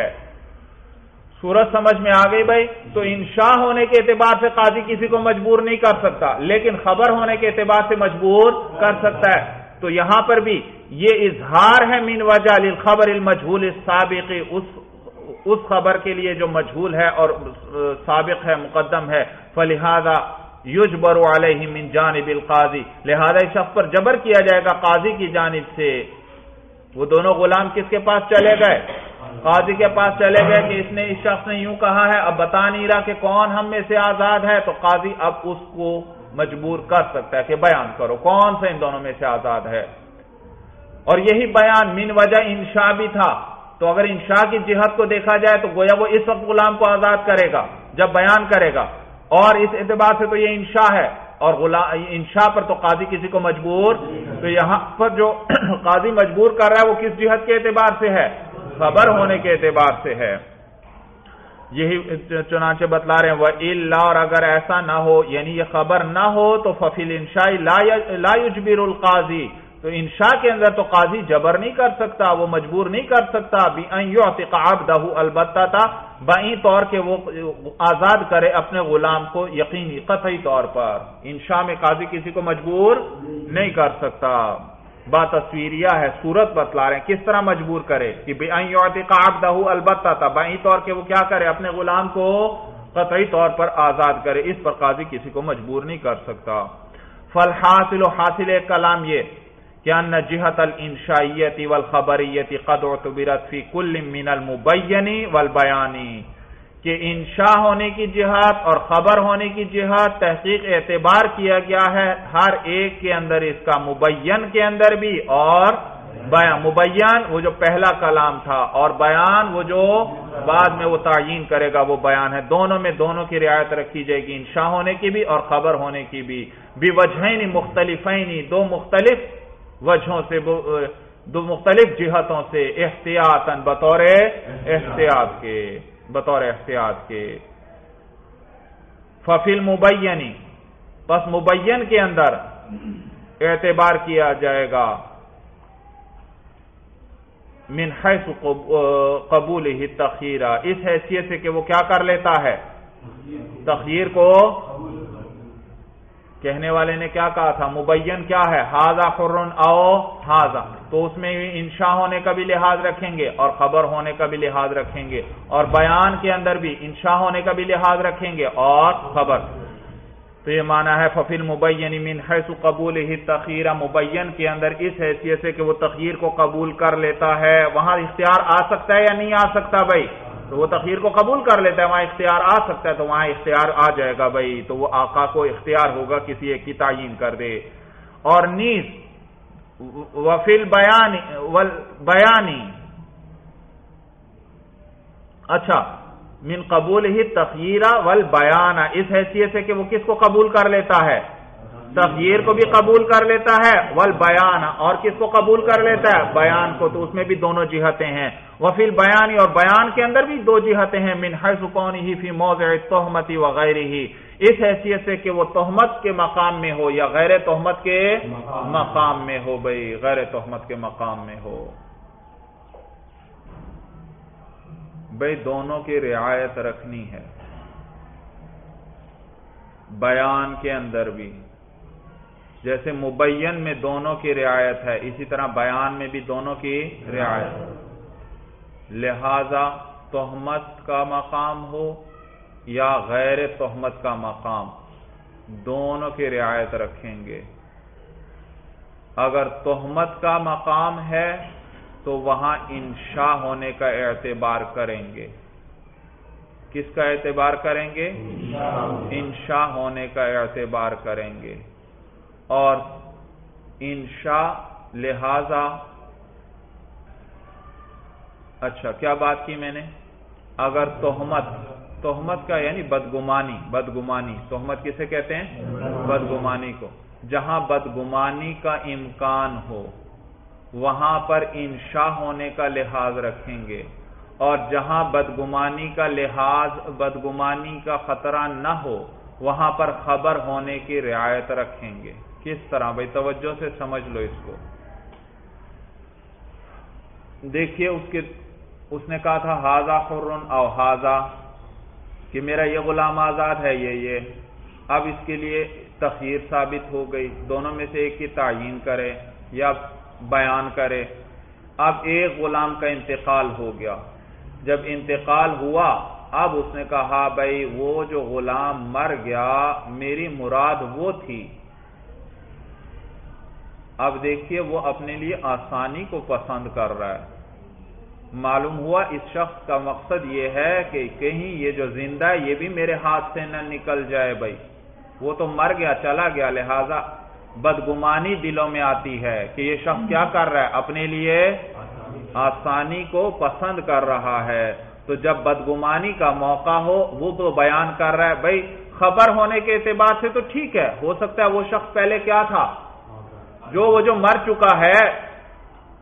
سورج سمجھ میں آ گئی بھائی؟ تو انشاء ہونے کے اعتبار سے قاضی کسی کو مجبور نہیں کر سکتا، لیکن خبر ہونے کے اعتبار سے مجبور کر سکتا ہے. تو یہاں پر بھی یہ اظہار ہے من وجہ للخبر المجہول السابق، اس اس خبر کے لیے جو مجہول ہے اور سابق ہے، مقدم ہے. فلہذا یجبر علیہ من جانب القاضی، لہذا اس شخص پر جبر کیا جائے گا قاضی کی جانب سے. وہ دونوں غلام کس کے پاس چلے گئے؟ قاضی کے پاس چلے گئے کہ اس نے اس شخص نے یوں کہا ہے، اب بتا نہیں رہا کہ کون ہم میں سے آزاد ہے. تو قاضی اب اس کو مجبور کر سکتا ہے کہ بیان کرو کون سے ان دونوں میں سے آزاد ہے. اور یہی بیان من وجہ انشاء بھی تھا. تو اگر انشاء کی جہت کو دیکھا جائے تو گویا وہ اس وقت غلام کو آزاد کرے گا جب بیان کرے گا، اور اس اعتبار سے تو یہ انشاء ہے، اور انشاء پر تو قاضی کسی کو مجبور. تو یہاں پر جو قاضی مجبور کر رہا ہے وہ کس جہت کے اعتبار سے ہے؟ خبر ہونے کے اعتبار سے ہے. یہی چنانچہ بتلا رہے ہیں وَإِلَّا، اور اگر ایسا نہ ہو یعنی یہ خبر نہ ہو تو فَفِي الْإِنشَاءِ لَا يُجْبِرُ الْقَاضِي، تو انشاء کے اندر تو قاضی جبر نہیں کر سکتا، وہ مجبور نہیں کر سکتا بِأَن يُعْتِقَ عَبْدَهُ البتہ بائیں طور کہ وہ آزاد کرے اپنے غلام کو یقینی قطعی طور پر، انشاء میں قاضی کسی کو مجبور نہیں کر سکتا۔ بات تصویریہ ہے، صورت بتلا رہے ہیں کس طرح مجبور کرے کہ بِأَن يُعْتِقَ عَبْدَهُ البتہ، بائیں طور کہ وہ کیا کرے اپنے غلام کو قطعی طور پر آزاد کرے، اس پر قاضی کسی کو مجبور نہیں کر سکتا۔ فالحاصل حاصل کلام یہ کہ ان جہت الانشائیت والخبریت قد اعتبرت فی کل من المبین والبیان، کہ انشاء ہونے کی جہت اور خبر ہونے کی جہت تحقیق اعتبار کیا گیا ہے ہر ایک کے اندر، اس کا مبین کے اندر بھی اور بیان، مبین وہ جو پہلا کلام تھا اور بیان وہ جو بعد میں وہ تعیین کرے گا وہ بیان ہے، دونوں میں دونوں کی رعایت رکھی جائے گی، انشاء ہونے کی بھی اور خبر ہونے کی بھی، بوجہین مختلفین، دو مختلف وجہوں سے، دو مختلف جہتوں سے، احتیاطاً بطور احتیاط کے بطور احتیاط کے ففی المبین، پس مبین کے اندر اعتبار کیا جائے گا من حیث قبولہ التخیرہ، اس حیثیت سے کہ وہ کیا کر لیتا ہے تخیر کو، کہنے والے نے کیا کہا تھا مبین کیا ہے ھذا حر او ھذا، تو اس میں انشاء ہونے کا بھی لحاظ رکھیں گے اور خبر ہونے کا بھی لحاظ رکھیں گے، اور بیان کے اندر بھی انشاء ہونے کا بھی لحاظ رکھیں گے اور خبر، تو یہ معنی ہے ففی المبین من حیث قبولہ التخیر، مبین کے اندر اس حیثیت سے کہ وہ تخیر کو قبول کر لیتا ہے، وہاں اختیار آ سکتا ہے یا نہیں آ سکتا بھائی، تو وہ تخیر کو قبول کر لیتا ہے، وہاں اختیار آ سکتا ہے تو وہاں اختیار آ جائے گا بھائی، تو وہ آقا کو اختیار ہوگا کسی ایک کی تعیین کر دے، اور نیز وفی البیان والبیانی، اچھا من قبولہ التخیر والبیان، اس حیثیت سے کہ وہ کس کو قبول کر لیتا ہے تخیر کو بھی قبول کر لیتا ہے، والبیان اور کس کو قبول کر لیتا ہے بیان کو، تو اس میں بھی دونوں جہتیں ہیں، وفی البیان اور بیان کے اندر بھی دو جہتیں ہیں، من حیث کونہ فی موضع التہمۃ وغیرہ، اس حیثیت سے کہ وہ تہمت کے مقام میں ہو یا غیر تہمت کے مقام میں ہو، بھائی غیر تہمت کے مقام میں ہو، بھائی دونوں کی رعایت رکھنی ہے، بیان کے اندر بھی، جیسے مبین میں دونوں کی رعایت ہے اسی طرح بیان میں بھی دونوں کی رعایت، لہذا تہمت کا مقام ہو یا غیر تہمت کا مقام، دونوں کی رعایت رکھیں گے۔ اگر تہمت کا مقام ہے تو وہاں انشاء ہونے کا اعتبار کریں گے، کس کا اعتبار کریں گے انشاء ہونے کا اعتبار کریں گے، اور انشاء لہذا، اچھا کیا بات کی میں نے، اگر تہمت، تہمت کا یعنی بدگمانی، بدگمانی تہمت کسے کہتے ہیں بدگمانی کو، جہاں بدگمانی کا امکان ہو وہاں پر انشاء ہونے کا لحاظ رکھیں گے، اور جہاں بدگمانی کا لحاظ بدگمانی کا خطرہ نہ ہو وہاں پر خبر ہونے کی رعایت رکھیں گے۔ کس طرح بھائی توجہ سے سمجھ لو اس کو، دیکھیے اس کے اس نے کہا تھا ھذا حر او ھذا، کہ میرا یہ غلام آزاد ہے یہ یہ، اب اس کے لیے تخیر ثابت ہو گئی، دونوں میں سے ایک کی تعیین کرے یا بیان کرے، اب ایک غلام کا انتقال ہو گیا، جب انتقال ہوا اب اس نے کہا بھائی وہ جو غلام مر گیا میری مراد وہ تھی، اب دیکھیے وہ اپنے لیے آسانی کو پسند کر رہا ہے، معلوم ہوا اس شخص کا مقصد یہ ہے کہ کہیں یہ جو زندہ ہے یہ بھی میرے ہاتھ سے نہ نکل جائے، بھائی وہ تو مر گیا چلا گیا، لہذا بدگمانی دلوں میں آتی ہے کہ یہ شخص کیا کر رہا ہے اپنے لیے آسانی کو پسند کر رہا ہے، تو جب بدگمانی کا موقع ہو وہ تو بیان کر رہا ہے، بھائی خبر ہونے کے اعتبار سے تو ٹھیک ہے، ہو سکتا ہے وہ شخص پہلے کیا تھا جو وہ جو مر چکا ہے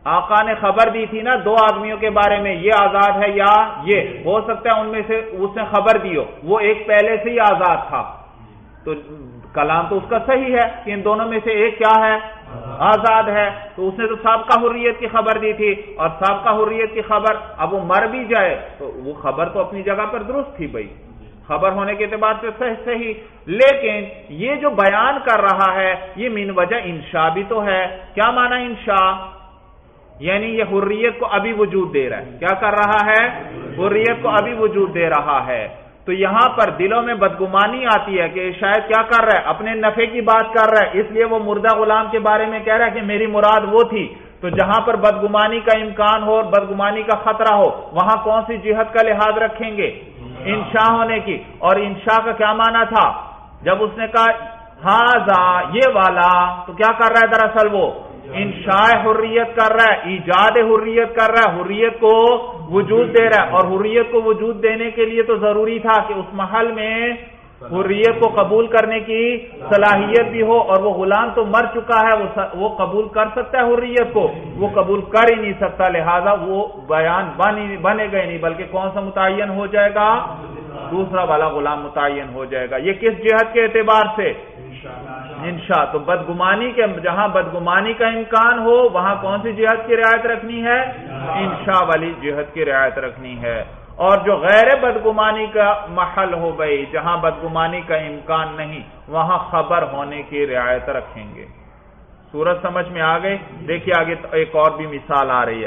آقا نے خبر دی تھی نا دو آدمیوں کے بارے میں، یہ آزاد ہے یا یہ، ہو سکتا ہے ان میں سے اس نے خبر دی ہو، وہ ایک پہلے سے ہی آزاد تھا، تو کلام تو اس کا صحیح ہے کہ ان دونوں میں سے ایک کیا ہے، آزاد ہے، تو اس نے تو سابقہ حریت کی خبر دی تھی، اور سابقہ حریت کی خبر اب وہ مر بھی جائے تو وہ خبر تو اپنی جگہ پر درست تھی بھائی، خبر ہونے کے اعتبار سے صحیح صحیح لیکن یہ جو بیان کر رہا ہے یہ من وجہ انشاء بھی تو ہے۔ کیا معنی انشاء؟ یعنی یہ حریت کو ابھی وجود دے رہا ہے، کیا کر رہا ہے، حریت کو ابھی وجود دے رہا ہے۔ تو یہاں پر دلوں میں بدگمانی آتی ہے کہ شاید کیا کر رہا ہے، اپنے نفع کی بات کر رہا ہے، اس لیے وہ مردہ غلام کے بارے میں کہہ رہا ہے کہ میری مراد وہ تھی۔ تو جہاں پر بدگمانی کا امکان ہو اور بدگمانی کا خطرہ ہو وہاں کون سی جہت کا لحاظ رکھیں گے، انشاء ہونے کی۔ اور انشاء کا کیا معنی تھا، جب اس نے کہا ہاذا یہ والا، تو کیا کر رہا ہے دراصل وہ انشاء حریت کر رہا ہے، ایجاد حریت کر رہا ہے، حریت کو وجود دے رہا ہے، اور حریت کو وجود دینے کے لیے تو ضروری تھا کہ اس محل میں حریت کو قبول کرنے کی صلاحیت بھی ہو، اور وہ غلام تو مر چکا ہے، وہ قبول کر سکتا ہے حریت کو، وہ قبول کر ہی نہیں سکتا، لہذا وہ بیان بنے گئے نہیں، بلکہ کون سا متعین ہو جائے گا، دوسرا والا غلام متعین ہو جائے گا۔ یہ کس جہت کے اعتبار سے، انشاء۔ تو بدگمانی کے جہاں بدگمانی کا امکان ہو وہاں کون سی جہت کی رعایت رکھنی ہے، انشاء والی جہت کی رعایت رکھنی ہے۔ اور جو غیر بدگمانی کا محل ہو گئی، جہاں بدگمانی کا امکان نہیں، وہاں خبر ہونے کی رعایت رکھیں گے۔ صورت سمجھ میں آ گئی؟ دیکھیے آگے ایک اور بھی مثال آ رہی ہے،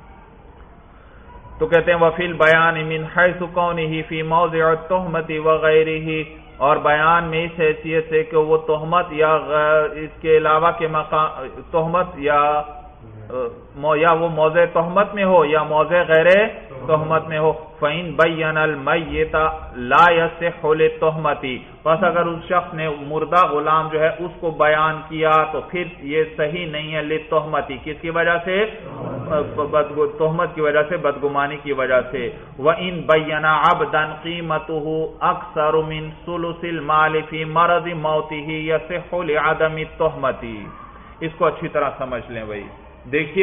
تو کہتے ہیں وَفِي الْبَيَانِ مِنْ حَيْثُ كَوْنِهِ فِي مَوْضِعِ التُّهْمَةِ وَغَيْرِهِ، اور بیان میں اس حیثیت سے کہ وہ تہمت یا اس کے علاوہ کے مقام تہمت یا یا وہ موضع تہمت میں ہو یا موضع غیر تہمت میں ہو، فَإِن بَيَّنَ الْمَيِّتَ لَا يَصِحُّ لِلتُّهْمَةِ، پس اگر اس شخص نے مردہ غلام جو ہے اس کو بیان کیا تو پھر یہ صحیح نہیں ہے، لِلتُّهْمَةِ، کس کی وجہ سے، تہمت کی وجہ سے، بدگمانی کی وجہ سے۔ وَإِن بَيَّنَ عَبْدًا قِيمَتُهُ أَكْثَرُ مِنْ ثُلُثِ الْمَالِ فِي مَرَضِ مَوْتِهِ يَصِحُّ لِعَدَمِ التُّهْمَةِ۔ اس کو اچھی طرح سمجھ لیں بھائی، دیکھیے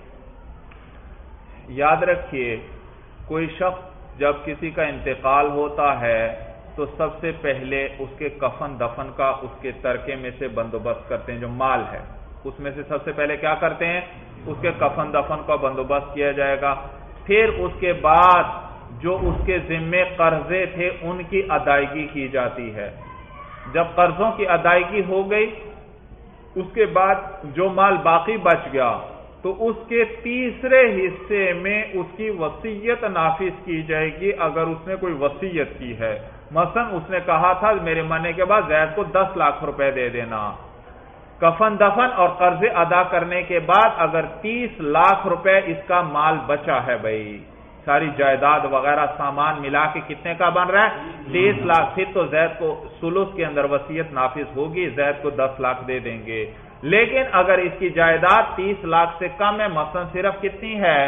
یاد رکھیے، کوئی شخص جب کسی کا انتقال ہوتا ہے تو سب سے پہلے اس کے کفن دفن کا اس کے ترکے میں سے بندوبست کرتے ہیں، جو مال ہے اس میں سے سب سے پہلے کیا کرتے ہیں، اس کے کفن دفن کا بندوبست کیا جائے گا، پھر اس کے بعد جو اس کے ذمے قرضے تھے ان کی ادائیگی کی جاتی ہے۔ جب قرضوں کی ادائیگی ہو گئی اس کے بعد جو مال باقی بچ گیا تو اس کے تیسرے حصے میں اس کی وصیت نافذ کی جائے گی، اگر اس نے کوئی وصیت کی ہے۔ مثلا اس نے کہا تھا میرے مرنے کے بعد زید کو دس لاکھ روپے دے دینا، کفن دفن اور قرض ادا کرنے کے بعد اگر تیس لاکھ روپے اس کا مال بچا ہے بھائی، ساری جائیداد وغیرہ سامان ملا کے کتنے کا بن رہا ہے، تیس لاکھ، پھر تو زید کو ثلث کے اندر وصیت نافذ ہوگی، زید کو دس لاکھ دے دیں گے۔ لیکن اگر اس کی جائیداد تیس لاکھ سے کم ہے، مثلا صرف کتنی ہے،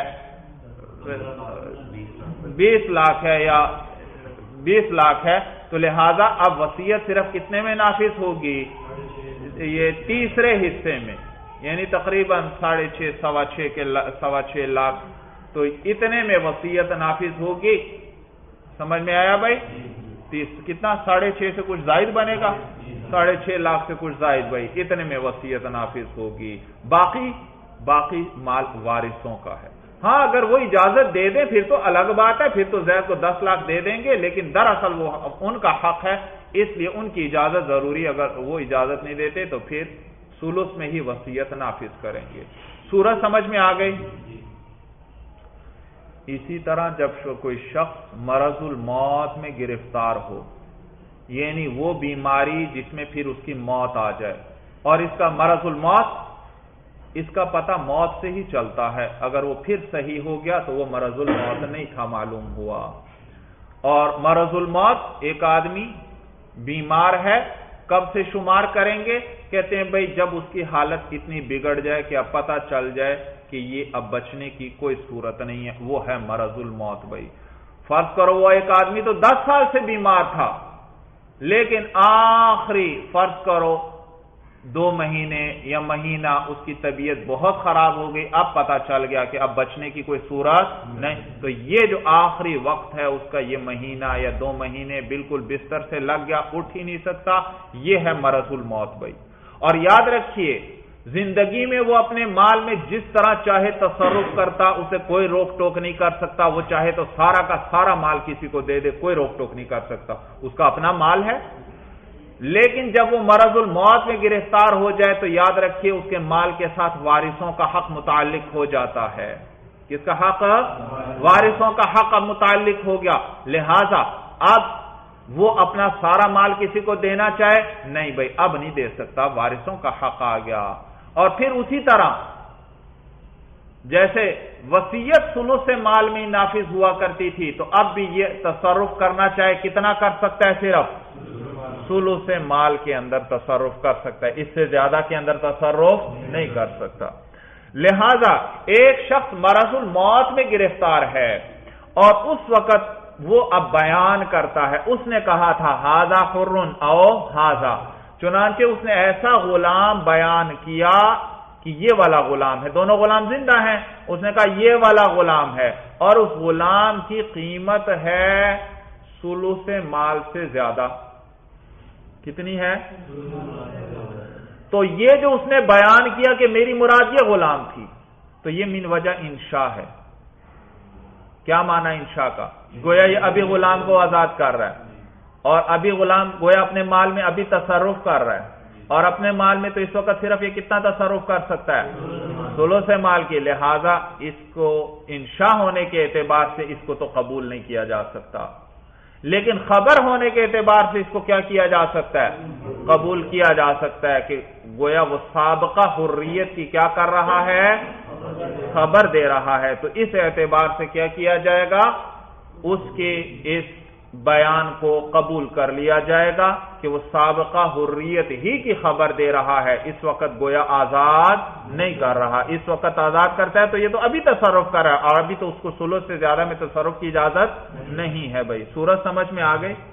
بیس لاکھ ہے یا بیس لاکھ ہے، تو لہذا اب وصیت صرف کتنے میں نافذ ہوگی، یہ تیسرے حصے میں، یعنی تقریباً ساڑھے چھ سوا چھ کے سوا چھ لاکھ، تو اتنے میں وصیت نافذ ہوگی۔ سمجھ میں آیا بھائی؟ کتنا، ساڑھے چھ سے کچھ زائد بنے گا، ساڑھے چھ لاکھ سے کچھ زائد بھائی، اتنے میں وصیت نافذ ہوگی۔ باقی باقی مال وارثوں کا ہے۔ ہاں اگر وہ اجازت دے دیں پھر تو الگ بات ہے، پھر تو زید کو دس لاکھ دے دیں گے، لیکن دراصل وہ ان کا حق ہے، اس لیے ان کی اجازت ضروری، اگر وہ اجازت نہیں دیتے تو پھر ثلث میں ہی وصیت نافذ کریں گے۔ صورت سمجھ میں آ گئی؟ اسی طرح جب کوئی شخص مرض الموت میں گرفتار ہو، یعنی وہ بیماری جس میں پھر اس کی موت آ جائے، اور اس کا مرض الموت، اس کا پتہ موت سے ہی چلتا ہے، اگر وہ پھر صحیح ہو گیا تو وہ مرض الموت نہیں تھا معلوم ہوا۔ اور مرض الموت، ایک آدمی بیمار ہے، کب سے شمار کریں گے؟ کہتے ہیں بھائی جب اس کی حالت اتنی بگڑ جائے کہ اب پتہ چل جائے کہ یہ اب بچنے کی کوئی صورت نہیں ہے، وہ ہے مرض الموت بھائی۔ فرض کرو وہ ایک آدمی تو دس سال سے بیمار تھا، لیکن آخری فرض کرو دو مہینے یا مہینہ اس کی طبیعت بہت خراب ہو گئی، اب پتا چل گیا کہ اب بچنے کی کوئی صورت نہیں، تو یہ جو آخری وقت ہے اس کا یہ مہینہ یا دو مہینے بالکل بستر سے لگ گیا، اٹھ ہی نہیں سکتا، یہ ہے مرض الموت بھائی۔ اور یاد رکھیے زندگی میں وہ اپنے مال میں جس طرح چاہے تصرف کرتا، اسے کوئی روک ٹوک نہیں کر سکتا، وہ چاہے تو سارا کا سارا مال کسی کو دے دے، کوئی روک ٹوک نہیں کر سکتا، اس کا اپنا مال ہے۔ لیکن جب وہ مرض الموت میں گرفتار ہو جائے تو یاد رکھیے اس کے مال کے ساتھ وارثوں کا حق متعلق ہو جاتا ہے۔ کس کا حق؟ وارثوں کا حق اب متعلق ہو گیا، لہذا اب وہ اپنا سارا مال کسی کو دینا چاہے نہیں بھائی، اب نہیں دے سکتا، وارثوں کا حق آ گیا۔ اور پھر اسی طرح جیسے وصیت ثلث مال میں نافذ ہوا کرتی تھی، تو اب بھی یہ تصرف کرنا چاہے کتنا کر سکتا ہے؟ صرف ثلث مال کے اندر تصرف کر سکتا ہے، اس سے زیادہ کے اندر تصرف نہیں کر سکتا۔ لہذا ایک شخص مرض الموت میں گرفتار ہے اور اس وقت وہ اب بیان کرتا ہے، اس نے کہا تھا ہاذا حر او ہاذا، چنانچہ اس نے ایسا غلام بیان کیا کہ یہ والا غلام ہے، دونوں غلام زندہ ہیں، اس نے کہا یہ والا غلام ہے، اور اس غلام کی قیمت ہے ثلث مال سے زیادہ۔ کتنی ہے؟ تو یہ جو اس نے بیان کیا کہ میری مراد یہ غلام تھی، تو یہ من وجہ انشاء ہے۔ کیا معنی انشاء کا؟ گویا یہ ابھی غلام کو آزاد کر رہا ہے، اور ابھی غلام گویا اپنے مال میں ابھی تصرف کر رہا ہے، اور اپنے مال میں تو اس وقت صرف یہ کتنا تصرف کر سکتا ہے؟ ثلث مال کی، لہذا اس کو انشاء ہونے کے اعتبار سے اس کو تو قبول نہیں کیا جا سکتا، لیکن خبر ہونے کے اعتبار سے اس کو کیا کیا جا سکتا ہے؟ قبول کیا جا سکتا ہے کہ گویا وہ سابقہ حریت کی کیا کر رہا ہے؟ خبر دے رہا ہے، تو اس اعتبار سے کیا کیا جائے گا؟ اس کے اس بیان کو قبول کر لیا جائے گا کہ وہ سابقہ حریت ہی کی خبر دے رہا ہے، اس وقت گویا آزاد نہیں کر رہا، اس وقت آزاد کرتا ہے تو یہ تو ابھی تصرف کر رہا ہے، اور ابھی تو اس کو ثلث سے زیادہ میں تصرف کی اجازت نہیں ہے بھائی۔ سورج سمجھ میں آ گئی؟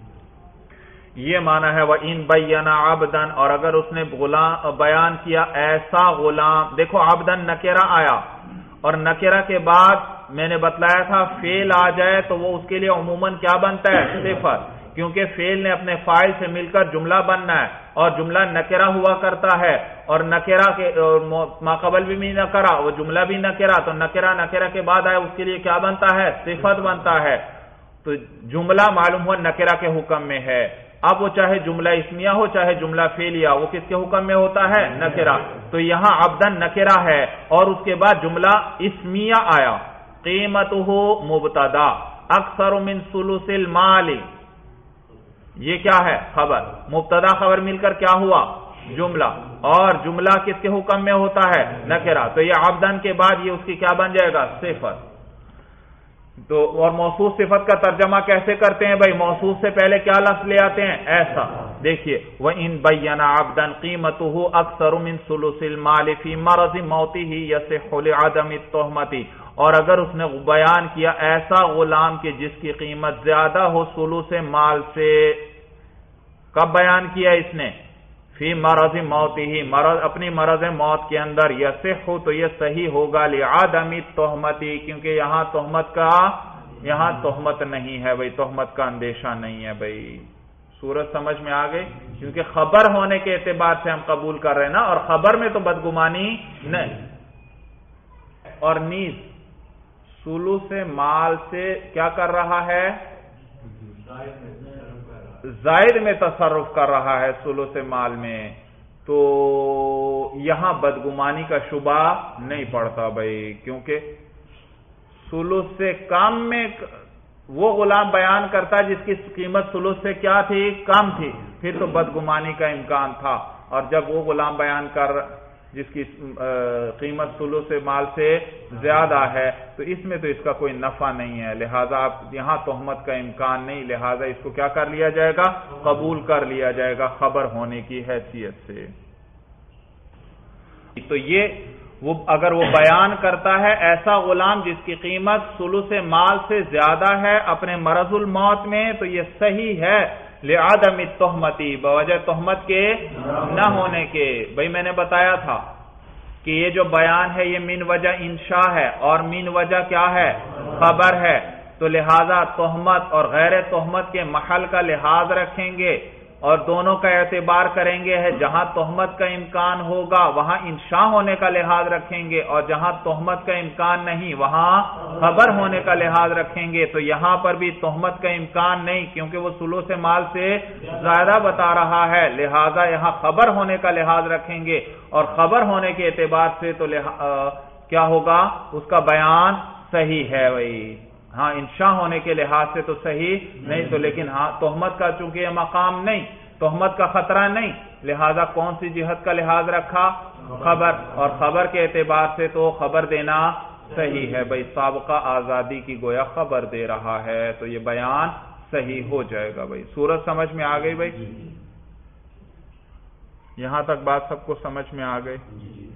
یہ معنی ہے وَإِن بَيَّنَ عَبْدًا، اور اگر اس نے غلام بیان کیا ایسا غلام، دیکھو عبدن نکرہ آیا، اور نکرہ کے بعد میں نے بتلایا تھا فعل آ جائے تو وہ اس کے لیے عموماً کیا بنتا ہے؟ صفت، کیونکہ فعل نے اپنے فاعل سے مل کر جملہ بننا ہے، اور جملہ نکرہ ہوا کرتا ہے، اور نکرہ کے ماقبل بھی نہیں نکرہ، وہ جملہ بھی نکرہ، تو نکرہ نکرہ کے بعد آئے اس کے لیے کیا بنتا ہے؟ صفت بنتا ہے، تو جملہ معلوم ہوا نکرہ کے حکم میں ہے۔ اب وہ چاہے جملہ اسمیہ ہو چاہے جملہ فعلیہ، وہ کس کے حکم میں ہوتا ہے؟ نکرہ، تو یہاں عبدن نکرہ ہے اور اس کے بعد جملہ اسمیہ آیا، قیمتہ مبتدا اکثر من ثلث المال، یہ کیا ہے؟ خبر، مبتدا خبر مل کر کیا ہوا؟ جملہ، اور جملہ کس کے حکم میں ہوتا ہے؟ نکرہ، تو یہ عبدن کے بعد یہ اس کی کیا بن جائے گا؟ صفت۔ تو اور موصوف صفت کا ترجمہ کیسے کرتے ہیں بھائی؟ موصوف سے پہلے کیا لفظ لے آتے ہیں؟ ایسا، دیکھیے وَإِن بَيَّنَ عَبْدًا قِيمَتُهُ أَكْثَرُ مِنْ ثُلُثِ الْمَالِ فِي مَرَضِ مَوْتِهِ يَصِحُّ لِعَدَمِ التُّهْمَةِ، اور اگر اس نے بیان کیا ایسا غلام کہ جس کی قیمت زیادہ ہو ثلث مال سے، کب بیان کیا اس نے؟ فی مرض موتہ، مرض اپنی مرض موت کے اندر، یصح تو یہ صحیح ہوگا لعدم التہمت، کیونکہ یہاں تہمت کا یہاں تہمت نہیں ہے بھائی، تہمت کا اندیشہ نہیں ہے بھائی۔ صورت سمجھ میں آ گئی؟ کیونکہ خبر ہونے کے اعتبار سے ہم قبول کر رہے ہیں نا، اور خبر میں تو بدگمانی نہیں۔ اور نیز ثلث مال سے کیا کر رہا ہے؟ زائد میں تصرف کر رہا ہے ثلث مال میں، تو یہاں بدگمانی کا شبہ نہیں پڑتا بھائی، کیونکہ ثلث سے کم میں وہ غلام بیان کرتا جس کی قیمت ثلث سے کیا تھی؟ کم تھی، پھر تو بدگمانی کا امکان تھا، اور جب وہ غلام بیان کر جس کی قیمت ثلث مال سے زیادہ ہے تو اس میں تو اس کا کوئی نفع نہیں ہے، لہذا آپ یہاں تہمت کا امکان نہیں، لہذا اس کو کیا کر لیا جائے گا؟ قبول کر لیا جائے گا خبر ہونے کی حیثیت سے۔ تو یہ وہ اگر وہ بیان کرتا ہے ایسا غلام جس کی قیمت ثلث مال سے زیادہ ہے اپنے مرض الموت میں، تو یہ صحیح ہے لعدم التہمتی، بوجہ تہمت کے نہ ہونے کے. بھئی میں نے بتایا تھا کہ یہ جو بیان ہے یہ من وجہ انشاء ہے اور من وجہ کیا ہے؟ خبر ہے. تو لہذا تہمت اور غیر تہمت کے محل کا لحاظ رکھیں گے اور دونوں کا اعتبار کریں گے. ہے جہاں تہمت کا امکان ہوگا وہاں انشاء ہونے کا لحاظ رکھیں گے اور جہاں تہمت کا امکان نہیں وہاں خبر ہونے کا لحاظ رکھیں گے. تو یہاں پر بھی تہمت کا امکان نہیں کیونکہ وہ ثلث مال سے زیادہ بتا رہا ہے، لہذا یہاں خبر ہونے کا لحاظ رکھیں گے اور خبر ہونے کے اعتبار سے تو کیا ہوگا؟ اس کا بیان صحیح ہے. وہی ہاں انشاء ہونے کے لحاظ سے تو صحیح نہیں تو، لیکن ہاں تہمت کا چونکہ یہ مقام نہیں، تہمت کا خطرہ نہیں، لہذا کون سی جہت کا لحاظ رکھا؟ خبر، اور خبر کے اعتبار سے تو خبر دینا صحیح ہے. بھائی سابقہ آزادی کی گویا خبر دے رہا ہے تو یہ بیان صحیح ہو جائے گا. بھائی صورت سمجھ میں آ گئی؟ بھائی یہاں تک بات سب کو سمجھ میں آ گئی.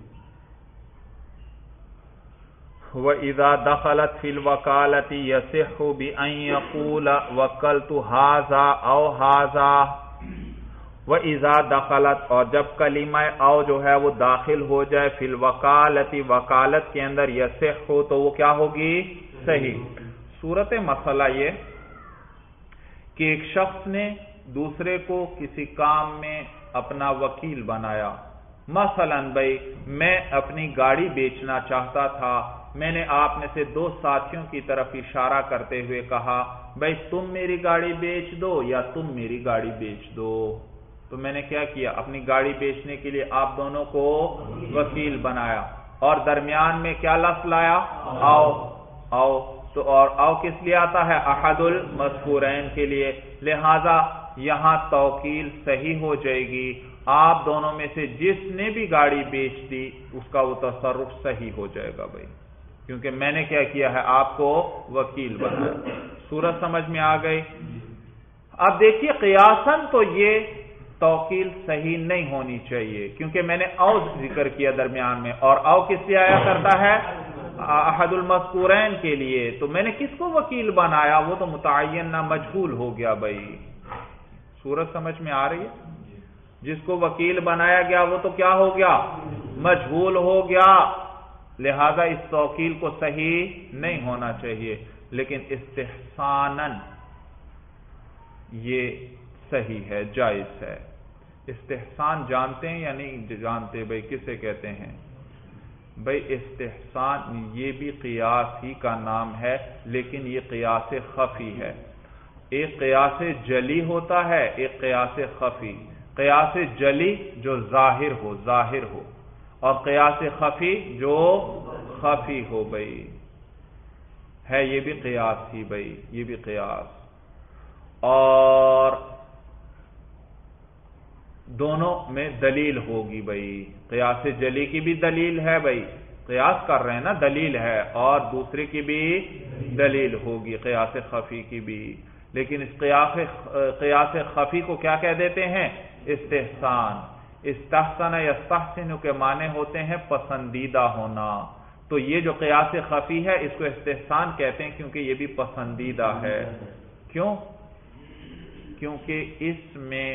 وَإِذَا دَخَلَتْ فِي الْوَكَالَةِ يَصِحُّ بِأَنْ يَقُولَ وَكَّلْتُ هَذَا أَوْ هَذَا. وَإِذَا دَخَلَتْ، اور جب کلمہ او جو ہے وہ داخل ہو جائے فی الوکالتی، وکالت کے اندر، یصح تو وہ کیا ہوگی؟ صحیح. صورت مسئلہ یہ کہ ایک شخص نے دوسرے کو کسی کام میں اپنا وکیل بنایا. مثلا بھائی میں اپنی گاڑی بیچنا چاہتا تھا، میں نے آپ میں سے دو ساتھیوں کی طرف اشارہ کرتے ہوئے کہا بھائی تم میری گاڑی بیچ دو یا تم میری گاڑی بیچ دو. تو میں نے کیا کیا؟ اپنی گاڑی بیچنے کے لیے آپ دونوں کو وکیل بنایا اور درمیان میں کیا لفظ لایا؟ آؤ. آؤ تو اور آؤ کس لیے آتا ہے؟ احد المذکورین کے لیے، لہذا یہاں توکیل صحیح ہو جائے گی. آپ دونوں میں سے جس نے بھی گاڑی بیچ دی اس کا وہ تصرف صحیح ہو جائے گا بھائی، کیونکہ میں نے کیا کیا ہے؟ آپ کو وکیل بنایا. صورت سمجھ میں آ گئی؟ اب دیکھیے قیاساً تو یہ توکیل صحیح نہیں ہونی چاہیے کیونکہ میں نے او ذکر کیا درمیان میں، اور او کس لیے آیا کرتا ہے؟ احد المذکورین کے لیے. تو میں نے کس کو وکیل بنایا؟ وہ تو متعین نہ مجہول ہو گیا بھائی. صورت سمجھ میں آ رہی ہے؟ جس کو وکیل بنایا گیا وہ تو کیا ہو گیا؟ مجہول ہو گیا، لہذا اس توکیل کو صحیح نہیں ہونا چاہیے. لیکن استحساناً یہ صحیح ہے، جائز ہے. استحسان جانتے ہیں یا نہیں جانتے بھائی کسے کہتے ہیں؟ بھائی استحسان یہ بھی قیاس ہی کا نام ہے لیکن یہ قیاس خفی ہے. ایک قیاس جلی ہوتا ہے، ایک قیاس خفی. قیاس جلی جو ظاہر ہو ظاہر ہو اور قیاس خفی جو خفی ہو بھائی، ہے یہ بھی قیاس ہی بھائی، یہ بھی قیاس. اور دونوں میں دلیل ہوگی بھائی. قیاس جلی کی بھی دلیل ہے بھائی، قیاس کر رہے ہیں نا، دلیل ہے، اور دوسرے کی بھی دلیل ہوگی قیاس خفی کی بھی. لیکن اس قیاس قیاس خفی کو کیا کہہ دیتے ہیں؟ استحسان. استحسن یستحسن کے معنی ہوتے ہیں پسندیدہ ہونا. تو یہ جو قیاس خفی ہے اس کو استحسان کہتے ہیں کیونکہ یہ بھی پسندیدہ ہے. کیوں؟ کیونکہ اس میں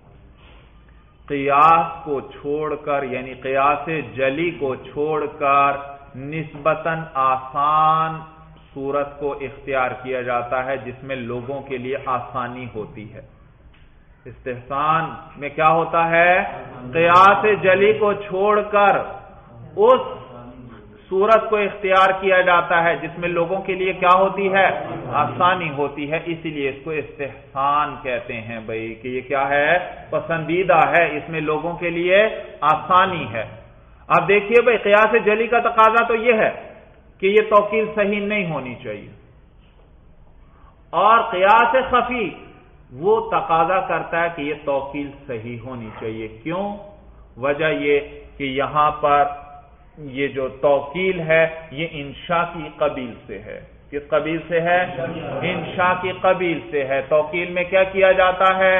قیاس کو چھوڑ کر، یعنی قیاس جلی کو چھوڑ کر نسبتاً آسان صورت کو اختیار کیا جاتا ہے جس میں لوگوں کے لیے آسانی ہوتی ہے. استحسان میں کیا ہوتا ہے؟ قیاس جلی کو چھوڑ کر اس صورت کو اختیار کیا جاتا ہے جس میں لوگوں کے لیے کیا ہوتی ہے؟ آسانی ہوتی ہے. اسی لیے اس کو استحسان کہتے ہیں بھائی کہ یہ کیا ہے؟ پسندیدہ ہے، اس میں لوگوں کے لیے آسانی ہے. اب دیکھیے بھائی قیاس جلی کا تقاضا تو یہ ہے کہ یہ توکیل صحیح نہیں ہونی چاہیے، اور قیاس خفی وہ تقاضا کرتا ہے کہ یہ توکیل صحیح ہونی چاہیے. کیوں؟ وجہ یہ کہ یہاں پر یہ جو توکیل ہے یہ انشاء کی قبیل سے ہے. کس قبیل سے ہے؟ انشاء کی قبیل سے ہے. توکیل میں کیا کیا جاتا ہے؟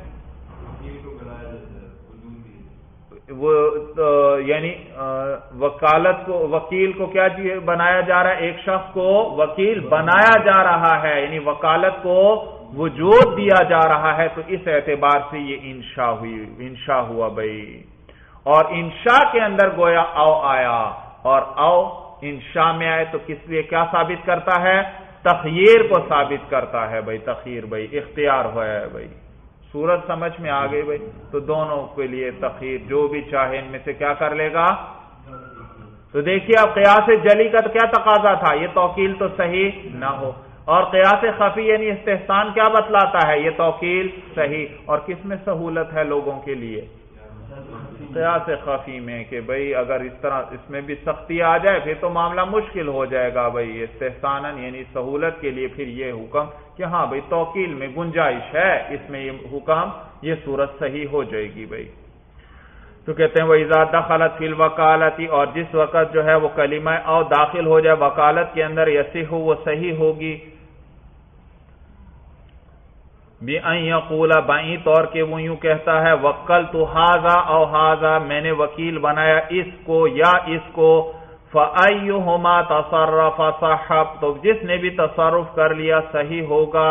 وہ یعنی وکالت کو، وکیل کو کیا بنایا جا رہا ہے؟ ایک شخص کو وکیل بنایا جا رہا ہے، یعنی وکالت کو وجود دیا جا رہا ہے تو اس اعتبار سے یہ انشاء ہوئی انشاء ہوا بھائی. اور انشاء کے اندر گویا او آیا اور او انشاء میں آئے تو کس لیے کیا ثابت کرتا ہے؟ تخیر کو ثابت کرتا ہے بھائی. تخیر بھائی اختیار ہوا ہے بھائی. صورت سمجھ میں آ گئی بھائی. تو دونوں کے لیے تخیر جو بھی چاہے ان میں سے کیا کر لے گا. تو دیکھیے اب قیاس جلی کا تو کیا تقاضا تھا؟ یہ توکیل تو صحیح نہ ہو. اور قیاس خفی یعنی استحسان کیا بتلاتا ہے؟ یہ توکیل صحیح. اور کس میں سہولت ہے لوگوں کے لیے؟ قیاس خفی میں کہ بھئی اگر اس طرح اس میں بھی سختی آ جائے پھر تو معاملہ مشکل ہو جائے گا بھئی. استحساناً یعنی سہولت کے لیے پھر یہ حکم کہ ہاں بھئی توکیل میں گنجائش ہے، اس میں یہ حکم یہ صورت صحیح ہو جائے گی بھئی. تو کہتے ہیں وَإِذَا دَخَلَتْ فِي الْوَكَالَةِ، اور جس وقت جو ہے وہ کلمہ او داخل ہو جائے وکالت کے اندر، یصح وہ صحیح ہوگی. بِأَن يَقُولَ بائیں طور کے وہ یوں کہتا ہے وَكَّلْتُ هَذَا أَوْ هَذَا، میں نے وکیل بنایا اس کو یا اس کو. فَأَيُّهُمَا تَصَرَّفَ صَحَّبْ، تو جس نے بھی تصرف کر لیا صحیح ہوگا.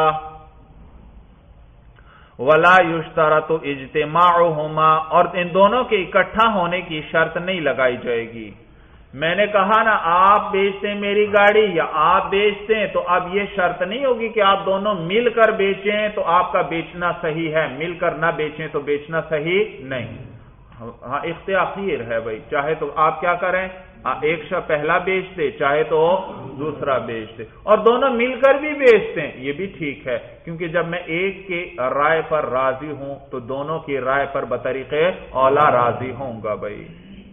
وَلَا يُشْتَرَطُ اجْتِمَاعُهُمَا، اور ان دونوں کے اکٹھا ہونے کی شرط نہیں لگائی جائے گی. میں نے کہا نا آپ بیچتے ہیں میری گاڑی یا آپ بیچتے ہیں، تو اب یہ شرط نہیں ہوگی کہ آپ دونوں مل کر بیچیں تو آپ کا بیچنا صحیح ہے، مل کر نہ بیچیں تو بیچنا صحیح نہیں. ہاں اختیار ہے بھائی، چاہے تو آپ کیا کریں، ایک شخص پہلا بیچتے چاہے تو دوسرا بیچتے، اور دونوں مل کر بھی بیچتے ہیں یہ بھی ٹھیک ہے، کیونکہ جب میں ایک کے رائے پر راضی ہوں تو دونوں کی رائے پر بطریق اولا راضی ہوں گا بھائی.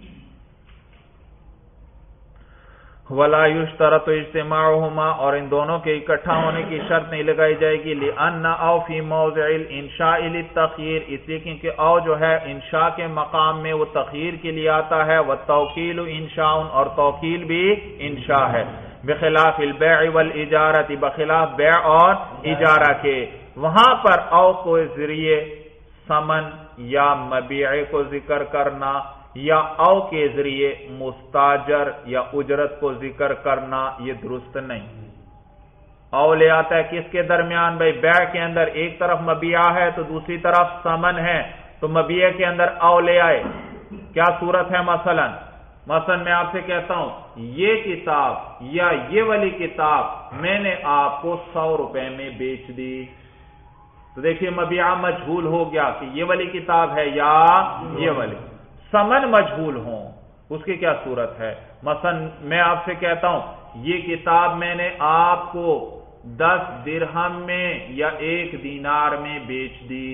وَلَا يُشْتَرَطُ اجْتِمَاعُهُمَا، اور ان دونوں کے اکٹھا ہونے کی شرط نہیں لگائی جائے گی. لِأَنَّ أَوْ فِي مَوْضِعِ الْإِنشَاءِ لِلتَّخْيِيرِ، اس لیے کیونکہ او جو ہے انشاء کے مقام میں وہ تخییر کے لیے آتا ہے. وَالتَّوْكِيلُ إِنشَاءٌ، اور توکیل بھی انشاء ہے. بخلاف البيع والإجارة، بخلاف بیع اور اجارہ کے، وہاں پر او کو ذریعے ثمن یا مبیع کو ذکر کرنا یا او کے ذریعے مستاجر یا اجرت کو ذکر کرنا یہ درست نہیں. او لے آتا ہے کس کے درمیان بھائی؟ بیع کے اندر ایک طرف مبیع ہے تو دوسری طرف ثمن ہے، تو مبیع کے اندر او لے آئے. کیا صورت ہے؟ مثلا مثلا میں آپ سے کہتا ہوں یہ کتاب یا یہ والی کتاب میں نے آپ کو سو روپے میں بیچ دی، تو دیکھیے مبیع مجہول ہو گیا کہ یہ والی کتاب ہے یا یہ والی. ثمن مجہول ہوں اس کی کیا صورت ہے؟ مثلا میں آپ سے کہتا ہوں یہ کتاب میں نے آپ کو دس درہم میں یا ایک دینار میں بیچ دی.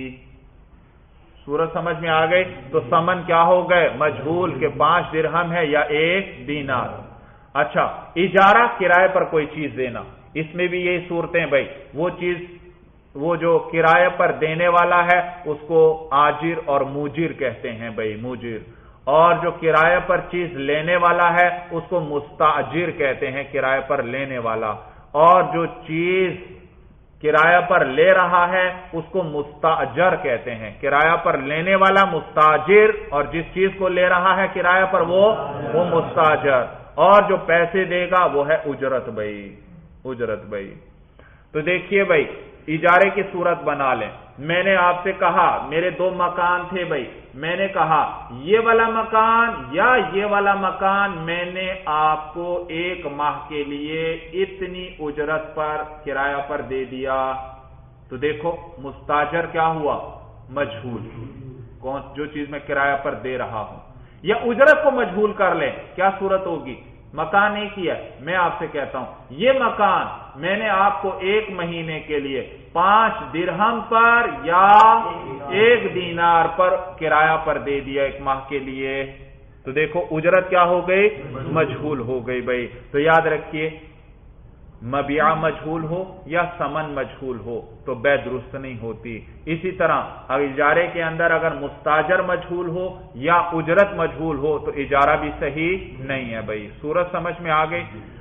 صورت سمجھ میں آ گئی؟ تو ثمن کیا ہو گئے؟ مجہول کہ پانچ درہم ہے یا ایک دینار. اچھا اجارہ کرائے پر کوئی چیز دینا، اس میں بھی یہی صورتیں بھائی. وہ چیز وہ جو کرائے پر دینے والا ہے اس کو آجر اور موجر کہتے ہیں بھائی، موجر. اور جو کرائے پر چیز لینے والا ہے اس کو مستاجر کہتے ہیں، کرائے پر لینے والا. اور جو چیز کرایہ پر لے رہا ہے اس کو مستاجر کہتے ہیں، کرایہ پر لینے والا مستاجر، اور جس چیز کو لے رہا ہے کرایہ پر وہ وہ مستاجر. اور جو پیسے دے گا وہ ہے اجرت بھائی، اجرت بھائی. تو دیکھیے بھائی اجارے کی صورت بنا لیں. میں نے آپ سے کہا میرے دو مکان تھے بھائی، میں نے کہا یہ والا مکان یا یہ والا مکان میں نے آپ کو ایک ماہ کے لیے اتنی اجرت پر کرایہ پر دے دیا. تو دیکھو مستاجر کیا ہوا؟ مجہول. کون جو چیز میں کرایہ پر دے رہا ہوں. یا اجرت کو مجہول کر لیں، کیا صورت ہوگی؟ مکان نہیں کیا، میں آپ سے کہتا ہوں یہ مکان میں نے آپ کو ایک مہینے کے لیے پانچ درہم پر یا ایک دینار پر کرایہ پر دے دیا ایک ماہ کے لیے. تو دیکھو اجرت کیا ہو گئی؟ مجہول ہو گئی بھائی. تو یاد رکھیے مبیع مجہول ہو یا ثمن مجہول ہو تو بیع درست نہیں ہوتی. اسی طرح اجارے کے اندر اگر مستاجر مجہول ہو یا اجرت مجہول ہو تو اجارہ بھی صحیح نہیں ہے بھائی. صورت سمجھ میں آ گئی؟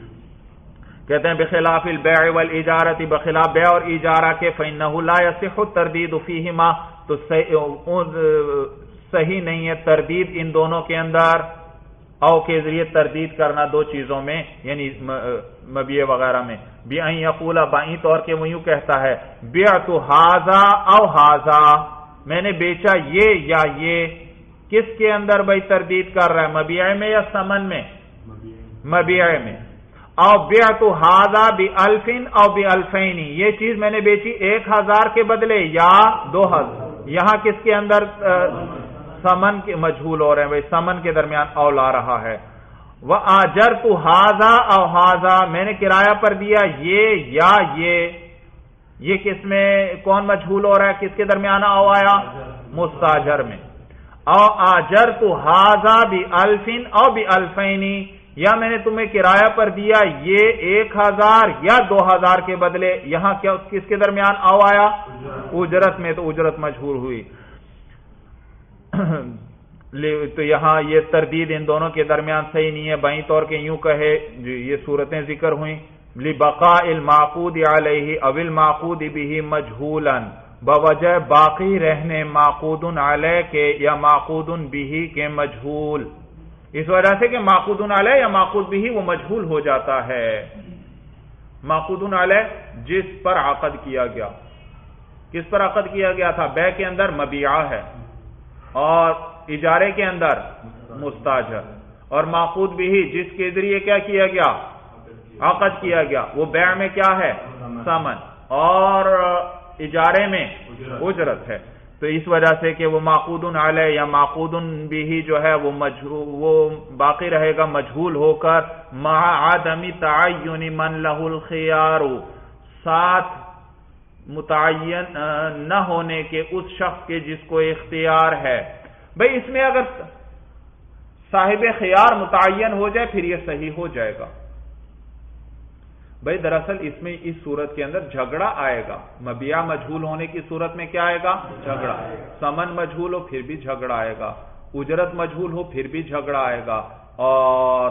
کہتے ہیں بخلاف البیع والاجارۃ، بخلاف بیع اور اجارہ کے فإنه لا يصح التردید فیہما، تو صحیح نہیں ہے تردید ان دونوں کے اندر. او کے ذریعے تردید کرنا دو چیزوں میں یعنی مبیع وغیرہ میں. بِأَن يَقُولَ بائیں طور کے وہ یوں کہتا ہے بِعْتُ هَذَا أَوْ هَذَا، میں نے بیچا یہ یا یہ. کس کے اندر بھائی تردید کر رہا ہے، مبیع میں یا ثمن میں؟ مبیع میں. او بِعْتُ هَذَا بِأَلْفٍ أَوْ بِأَلْفَيْنِ، یہ چیز میں نے بیچی ایک ہزار کے بدلے یا دو ہزار. یہاں کس کے اندر ثمن کے مجہول ہو رہے ہیں بھائی، ثمن کے درمیان او لا رہا ہے. وَآجَرْتُ هَذَا أَوْ هَذَا، میں نے کرایہ پر دیا یہ یا یہ. یہ کس میں کون مجہول ہو رہا ہے، کس کے درمیان او آیا؟ مستاجر میں. او آجرت هذا بألف او بألفین، یا میں نے تمہیں کرایہ پر دیا یہ ایک ہزار یا دو ہزار کے بدلے. یہاں کیا کس کے درمیان او آیا؟ اجرت میں، تو اجرت مجہور ہوئی. تو یہاں یہ تردید ان دونوں کے درمیان صحیح نہیں ہے. بائیں طور کے یوں کہے، یہ صورتیں ذکر ہوئیں لبقاء المعقود علیہ او المعقود به مجہولا، بوجہ باقی رہنے معقود علیہ کے یا معقود به کے مجہول. اس وجہ سے کہ معقود علیہ یا معقود به وہ مجہول ہو جاتا ہے. معقود علیہ جس پر عقد کیا گیا، کس پر عقد کیا گیا تھا؟ بیع کے اندر مبیعہ ہے اور اجارے کے اندر مستاجر. اور معقود به جس کے ذریعے کیا کیا گیا؟ عقد کیا گیا. وہ بیع میں کیا ہے؟ ثمن، اور اجارے میں اجرت ہے. تو اس وجہ سے کہ وہ معقود علیہ یا معقود به جو ہے وہ مجہول، وہ باقی رہے گا مجہول ہو کر مع عدم تعین من له الخيار، ساتھ متعین نہ ہونے کے اس شخص کے جس کو اختیار ہے. بھئی اس میں اگر صاحب خیار متعین ہو جائے پھر یہ صحیح ہو جائے گا. بھئی دراصل اس میں اس صورت کے اندر جھگڑا آئے گا. مبیع مجہول ہونے کی صورت میں کیا آئے گا؟ جھگڑا. ثمن مجہول ہو پھر بھی جھگڑا آئے گا. اجرت مجہول ہو پھر بھی جھگڑا آئے گا. اور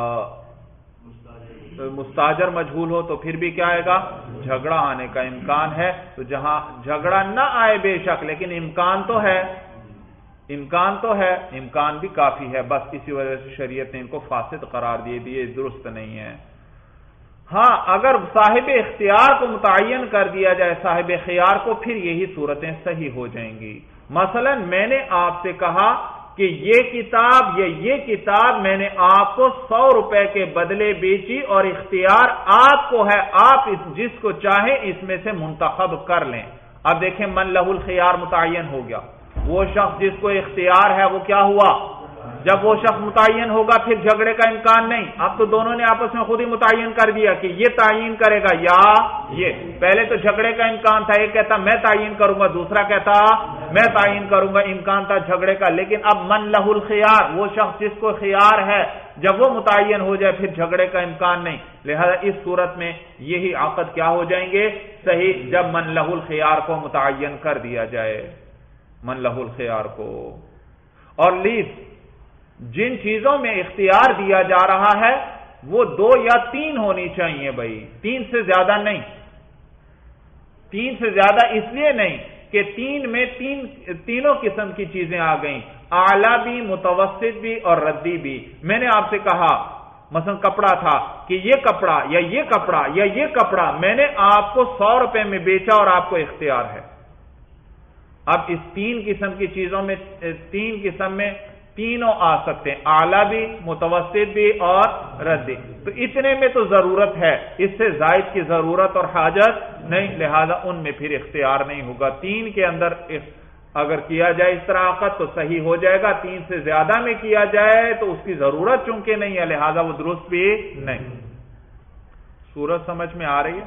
مستاجر مجہول ہو تو پھر بھی کیا آئے گا؟ جھگڑا آنے کا امکان ہے. تو جہاں جھگڑا نہ آئے بے شک، لیکن امکان تو ہے، امکان تو ہے، امکان بھی کافی ہے. بس اسی وجہ سے شریعت نے ان کو فاسد قرار دیے دیے درست نہیں ہے. ہاں اگر صاحب اختیار کو متعین کر دیا جائے، صاحب خیار کو، پھر یہی صورتیں صحیح ہو جائیں گی. مثلا میں نے آپ سے کہا کہ یہ کتاب یا یہ کتاب میں نے آپ کو سو روپے کے بدلے بیچی اور اختیار آپ کو ہے، آپ اس جس کو چاہیں اس میں سے منتخب کر لیں. اب دیکھیں من لہ الخیار متعین ہو گیا. وہ شخص جس کو اختیار ہے وہ کیا ہوا؟ جب وہ شخص متعین ہوگا پھر جھگڑے کا امکان نہیں. اب تو دونوں نے آپس میں خود ہی متعین کر دیا کہ یہ تعین کرے گا یا یہ. پہلے تو جھگڑے کا امکان تھا، ایک کہتا میں تعین کروں گا، دوسرا کہتا میں تعین کروں گا، امکان تھا جھگڑے کا. لیکن اب من لہ الخیار، وہ شخص جس کو خیار ہے، جب وہ متعین ہو جائے پھر جھگڑے کا امکان نہیں. لہذا اس صورت میں یہی عقد کیا ہو جائیں گے؟ صحیح، جب من لہ الخیار کو متعین کر دیا جائے، من لہ الخیار کو. اور لیز جن چیزوں میں اختیار دیا جا رہا ہے وہ دو یا تین ہونی چاہیے بھائی، تین سے زیادہ نہیں. تین سے زیادہ اس لیے نہیں کہ تین میں تین تینوں قسم کی چیزیں آ گئیں، اعلیٰ بھی، متوسط بھی اور ردی بھی. میں نے آپ سے کہا مثلا کپڑا تھا کہ یہ کپڑا یا یہ کپڑا یا یہ کپڑا میں نے آپ کو سو روپے میں بیچا اور آپ کو اختیار ہے. اب اس تین قسم کی چیزوں میں تین قسم میں تینوں آ سکتے ہیں، اعلیٰ بھی، متوسط بھی اور ردی. تو اتنے میں تو ضرورت ہے، اس سے زائد کی ضرورت اور حاجت نہیں، لہذا ان میں پھر اختیار نہیں ہوگا. تین کے اندر اگر کیا جائے اس طرح عقد تو صحیح ہو جائے گا. تین سے زیادہ میں کیا جائے تو اس کی ضرورت چونکہ نہیں ہے، لہذا وہ درست بھی نہیں. صورت سمجھ میں آ رہی ہے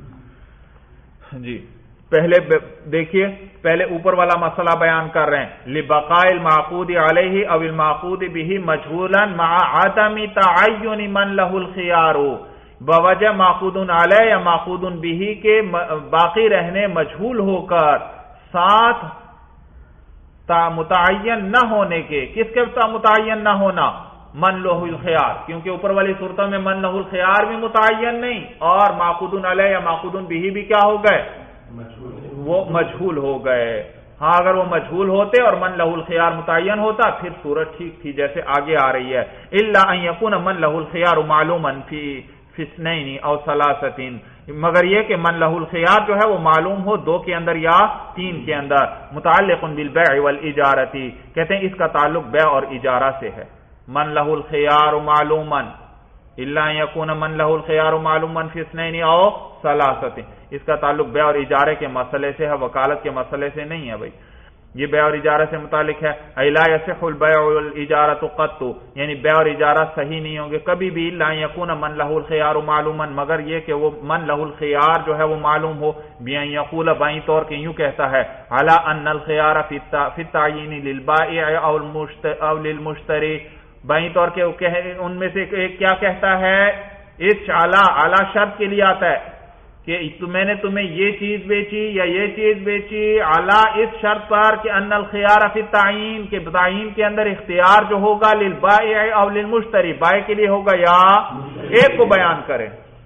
جی؟ پہلے دیکھیے، پہلے اوپر والا مسئلہ بیان کر رہے ہیں لبقاء المعقود علیہ او المعقود به مجهولا مع عدم تعین من له الخيار، بوجہ معقود علیہ یا معقود به کے باقی رہنے مجہول ہو کر ساتھ متعین نہ ہونے کے. کس کے متعین نہ ہونا؟ من له الخيار، کیونکہ اوپر والی صورتوں میں من له الخيار بھی متعین نہیں اور معقود علیہ یا معقود به بھی کیا ہو گئے؟ وہ مجہول ہو گئے. ہاں اگر وہ مجہول ہوتے اور من لہ الخیار متعین ہوتا پھر صورت ٹھیک تھی جیسے آگے آ رہی ہے. الا ان یکون من لہ الخیار معلوما فی فی اثنین او ثلاثۃ، مگر یہ کہ من لہ الخیار جو ہے وہ معلوم ہو دو کے اندر یا تین کے اندر. متعلق بالبیع والاجارۃ، کہتے ہیں اس کا تعلق بیع اور اجارہ سے ہے. من لہ الخیار معلوما الا ان یکون من لہ الخیار معلوما فی اثنین او ثلاثۃ، اس کا تعلق بیع اور اجارے کے مسئلے سے ہے، وکالت کے مسئلے سے نہیں ہے. بھائی یہ بیع اور اجارہ سے متعلق ہے. لا یصح البیع والاجارۃ قط، یعنی بیع اور اجارہ صحیح نہیں ہوں گے کبھی بھی. لا یکون من لہ الخیار معلوما، مگر یہ کہ وہ من لہ الخیار جو ہے وہ معلوم ہو. بان یقول، بائیں طور کے یوں کہتا ہے، علی ان الخیار فی التعیین للبائع او للمشتری، بائیں طور کے ان میں سے ایک کیا کہتا ہے، اس اعلی اعلی شرط کے لیے آتا ہے کہ میں نے تمہیں یہ چیز بیچی یا یہ چیز بیچی، اعلیٰ اس شرط پر کہ ان الخیار فی التعیین، کے تعیین کے اندر اختیار جو ہوگا للبائع او للمشتری، بائع کے لیے ہوگا یا ایک کو بیان کرے.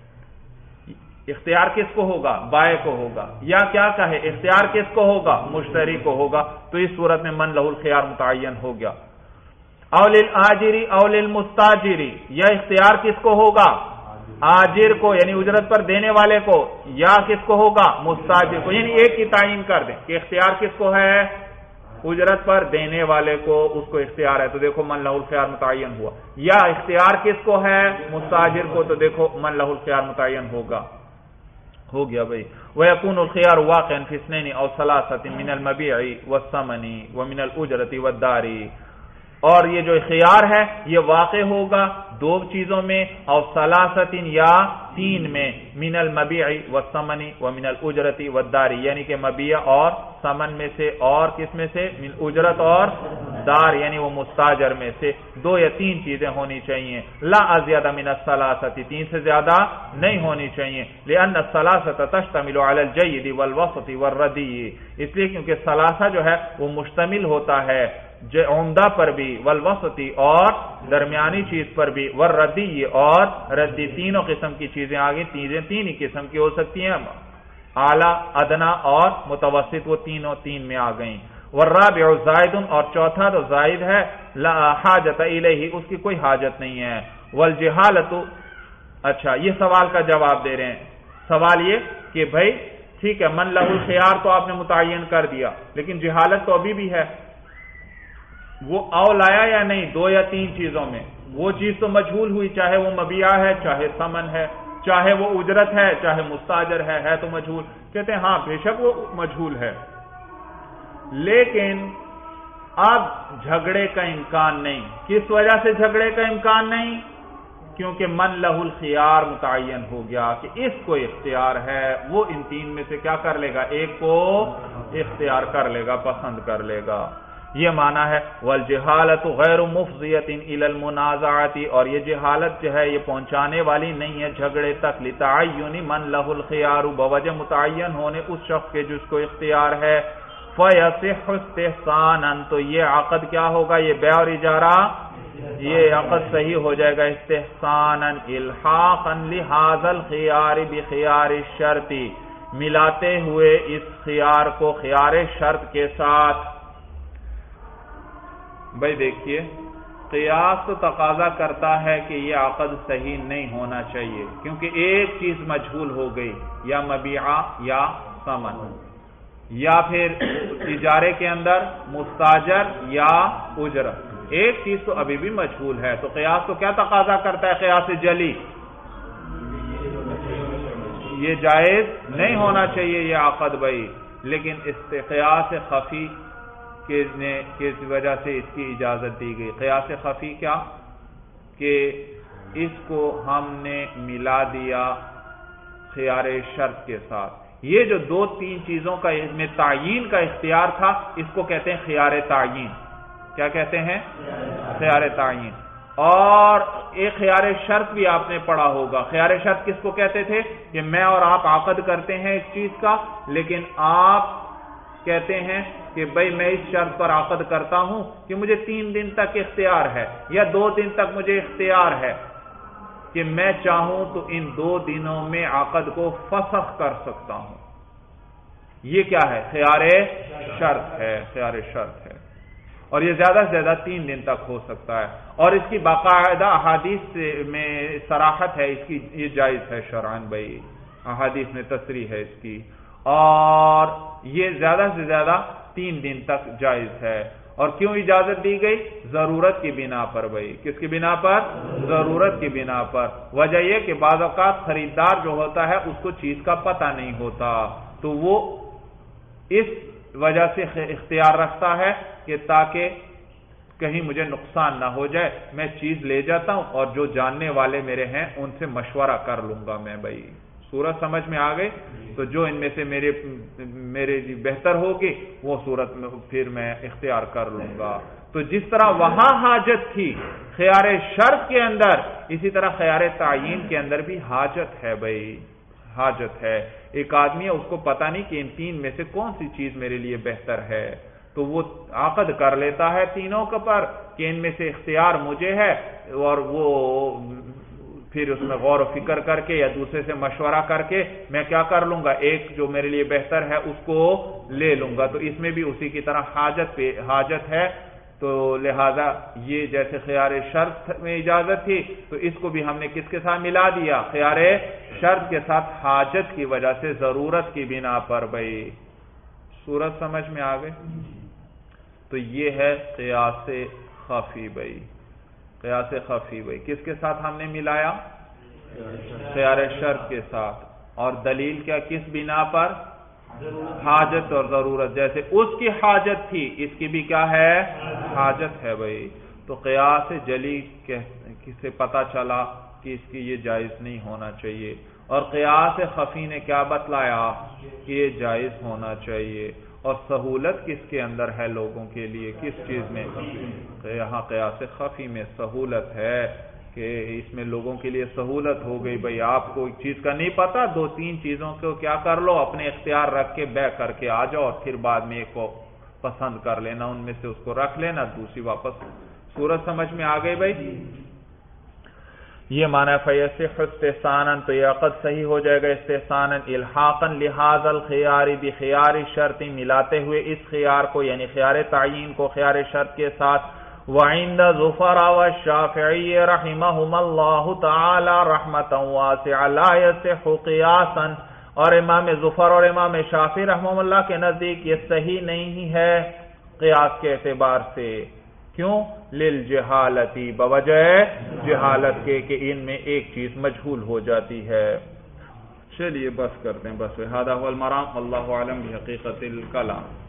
اختیار کس کو ہوگا؟ بائع کو ہوگا. یا کیا کہے اختیار کس کو ہوگا؟ مشتری کو ہوگا. تو اس صورت میں من لہ الخیار متعین ہو گیا. او للآجری او للمستاجری، یا اختیار کس کو ہوگا؟ آجر کو یعنی اجرت پر دینے والے کو، یا کس کو ہوگا؟ مستاجر کو. یعنی ایک کی تعین کر دیں کہ اختیار کس کو ہے؟ اجرت پر دینے والے کو، اس کو اختیار ہے، تو دیکھو من لہ الخیار متعین ہوا. یا اختیار کس کو ہے؟ مستاجر کو، تو دیکھو من لہ الخیار متعین ہوگا. ہو گیا بھائی. وَيَكُونُ الْخِيَارُ وَاقِعًا فِي اثْنَيْنِ أَوْ ثَلَاثَةٍ مِنَ الْمَبِيعِ وَالثَّمَنِ وَمِنَ الْأُجْرَةِ وَالدَّارِ، اور یہ جو خیار ہے یہ واقع ہوگا دو چیزوں میں، اور ثلاثۃ یا تین میں، من المبیع والثمن ومن الاجرت والدار، یعنی کہ مبیع اور ثمن میں سے، اور کس میں سے؟ من اجرت اور دار، یعنی وہ مستاجر میں سے دو یا تین چیزیں ہونی چاہیے. لا ازید من الثلاثۃ، تین سے زیادہ نہیں ہونی چاہیے. لان الثلاثۃ تشتمل علی الجید والوسط والردی، اس لیے کیونکہ ثلاثہ جو ہے وہ مشتمل ہوتا ہے عمدہ پر بھی، والوسطی اور درمیانی چیز پر بھی، والردی اور ردی، تینوں قسم کی چیزیں آگے چیزیں تین ہی قسم کی ہو سکتی ہیں، اعلیٰ، ادنا اور متوسط، وہ تینوں تین میں آ گئیں. والرابع زائد، اور چوتھا تو زائد ہے، لا حاجت الیہ، اس کی کوئی حاجت نہیں ہے. والجہالت، اچھا یہ سوال کا جواب دے رہے ہیں. سوال یہ کہ بھائی ٹھیک ہے من لہ الخیار تو آپ نے متعین کر دیا، لیکن جہالت تو ابھی بھی ہے، وہ او لایا یا نہیں دو یا تین چیزوں میں، وہ چیز تو مجہول ہوئی، چاہے وہ مبیع ہے، چاہے ثمن ہے، چاہے وہ اجرت ہے، چاہے مستاجر ہے ہے تو مجہول. کہتے ہیں ہاں بے شک وہ مجہول ہے، لیکن اب جھگڑے کا امکان نہیں. کس وجہ سے جھگڑے کا امکان نہیں؟ کیونکہ من لہ الخیار متعین ہو گیا کہ اس کو اختیار ہے، وہ ان تین میں سے کیا کر لے گا؟ ایک کو اختیار کر لے گا، پسند کر لے گا. یہ معنی ہے والجہالت غیر مفضیۃ الی المنازعۃ، اور یہ جہالت جو ہے یہ پہنچانے والی نہیں ہے جھگڑے تک. لتعین من لہ الخیار، بوجہ متعین ہونے اس شخص کے جس کو اختیار ہے. فیصح استحسانا، تو یہ عقد کیا ہوگا؟ یہ بیع اور اجارہ، یہ عقد صحیح ہو جائے گا استحسانا الحاقا لہذا الخیار بخیار الشرط، ملاتے ہوئے اس خیار کو خیار شرط کے ساتھ. بھائی دیکھیے قیاس تو تقاضا کرتا ہے کہ یہ عقد صحیح نہیں ہونا چاہیے، کیونکہ ایک چیز مجہول ہو گئی، یا مبیعہ یا ثمن، یا پھر اجارے کے اندر مستاجر یا اجرت، ایک چیز تو ابھی بھی مجہول ہے. تو قیاس تو کیا تقاضا کرتا ہے؟ قیاس جلی، یہ جائز نہیں ہونا چاہیے یہ عقد بھائی، لیکن قیاس خفی کی وجہ سے اس کی اجازت دی گئی. قیاس خفی کیا؟ کہ اس کو ہم نے ملا دیا خیار شرط کے ساتھ. یہ جو دو تین چیزوں کا اس میں تعیین کا اختیار تھا، اس کو کہتے ہیں خیار تعیین. کیا کہتے ہیں؟ خیار تعیین. اور ایک خیار شرط بھی آپ نے پڑھا ہوگا. خیار شرط کس کو کہتے تھے؟ کہ میں اور آپ عقد کرتے ہیں اس چیز کا، لیکن آپ کہتے ہیں کہ بھائی میں اس شرط پر عقد کرتا ہوں کہ مجھے تین دن تک اختیار ہے، یا دو دن تک مجھے اختیار ہے کہ میں چاہوں تو ان دو دنوں میں عقد کو فسخ کر سکتا ہوں. یہ کیا ہے؟ خیار شرط ہے، خیار شرط ہے. اور یہ زیادہ سے زیادہ تین دن تک ہو سکتا ہے، اور اس کی باقاعدہ احادیث میں صراحت ہے، اس کی یہ جائز ہے شرعاً بھائی، احادیث میں تصریح ہے اس کی، اور یہ زیادہ سے زیادہ تین دن تک جائز ہے۔ اور کیوں اجازت دی گئی؟ ضرورت کی بنا پر بھائی، کس کی بنا پر؟ ضرورت کی بنا پر۔ وجہ یہ کہ بعض اوقات خریدار جو ہوتا ہے اس کو چیز کا پتہ نہیں ہوتا، تو وہ اس وجہ سے اختیار رکھتا ہے کہ تاکہ کہیں مجھے نقصان نہ ہو جائے، میں چیز لے جاتا ہوں اور جو جاننے والے میرے ہیں ان سے مشورہ کر لوں گا میں بھائی۔ صورت سمجھ میں آ گئی؟ تو جو ان میں سے میرے میرے جی بہتر ہوگی وہ صورت میں پھر میں اختیار کر لوں گا۔ تو جس طرح وہاں حاجت تھی خیار شرط کے اندر، اسی طرح خیار تعین کے اندر بھی حاجت ہے بھائی، حاجت ہے۔ ایک آدمی ہے، اس کو پتہ نہیں کہ ان تین میں سے کون سی چیز میرے لیے بہتر ہے، تو وہ عقد کر لیتا ہے تینوں کے پر کہ ان میں سے اختیار مجھے ہے، اور وہ پھر اس میں غور و فکر کر کے یا دوسرے سے مشورہ کر کے میں کیا کر لوں گا، ایک جو میرے لیے بہتر ہے اس کو لے لوں گا۔ تو اس میں بھی اسی کی طرح حاجت پہ حاجت ہے، تو لہذا یہ جیسے خیار شرط میں اجازت تھی تو اس کو بھی ہم نے کس کے ساتھ ملا دیا؟ خیار شرط کے ساتھ، حاجت کی وجہ سے، ضرورت کی بنا پر بھائی۔ صورت سمجھ میں آ گئی؟ تو یہ ہے قیاس خفی بھائی، قیاس خفی بھائی کس کے ساتھ ہم نے ملایا؟ خیار شرط کے ساتھ۔ اور دلیل کیا؟ کس بنا پر؟ حاجت اور ضرورت۔ جیسے اس کی حاجت تھی، اس کی بھی کیا ہے؟ حاجت ہے بھائی۔ تو قیاس جلی سے پتہ چلا کہ اس کی یہ جائز نہیں ہونا چاہیے، اور قیاس خفی نے کیا بتلایا کہ یہ جائز ہونا چاہیے۔ اور سہولت کس کے اندر ہے لوگوں کے لیے؟ کس چیز میں؟ یہاں قیاس خفی میں سہولت ہے کہ اس میں لوگوں کے لیے سہولت ہو گئی بھائی، آپ کو ایک چیز کا نہیں پتا، دو تین چیزوں کو کیا کر لو، اپنے اختیار رکھ کے بے کر کے آ جاؤ، اور پھر بعد میں ایک کو پسند کر لینا، ان میں سے اس کو رکھ لینا، دوسری واپس۔ صورت سمجھ میں آ گئی بھائی؟ یہ معنی فیصح استحسانا، تو یہ عقد صحیح ہو جائے گا استحسانا، الحاقا لہذا الخیار بخیار شرط، ملاتے ہوئے اس خیار کو یعنی خیار تعین کو خیار شرط کے ساتھ۔ وعند ظفر والشافعی رحمہم اللہ تعالی رحمتا واسعا لا یصح قیاسا، اور امام ظفر اور امام شافعی رحمہ اللہ کے نزدیک یہ صحیح نہیں ہے قیاس کے اعتبار سے۔ کیوں؟ للجہالتی، بوجہ جہالت کے کہ ان میں ایک چیز مجہول ہو جاتی ہے۔ چلیے بس کرتے ہیں، بس هذا هو المرام، اللہ اعلم بحقیقت الکلام۔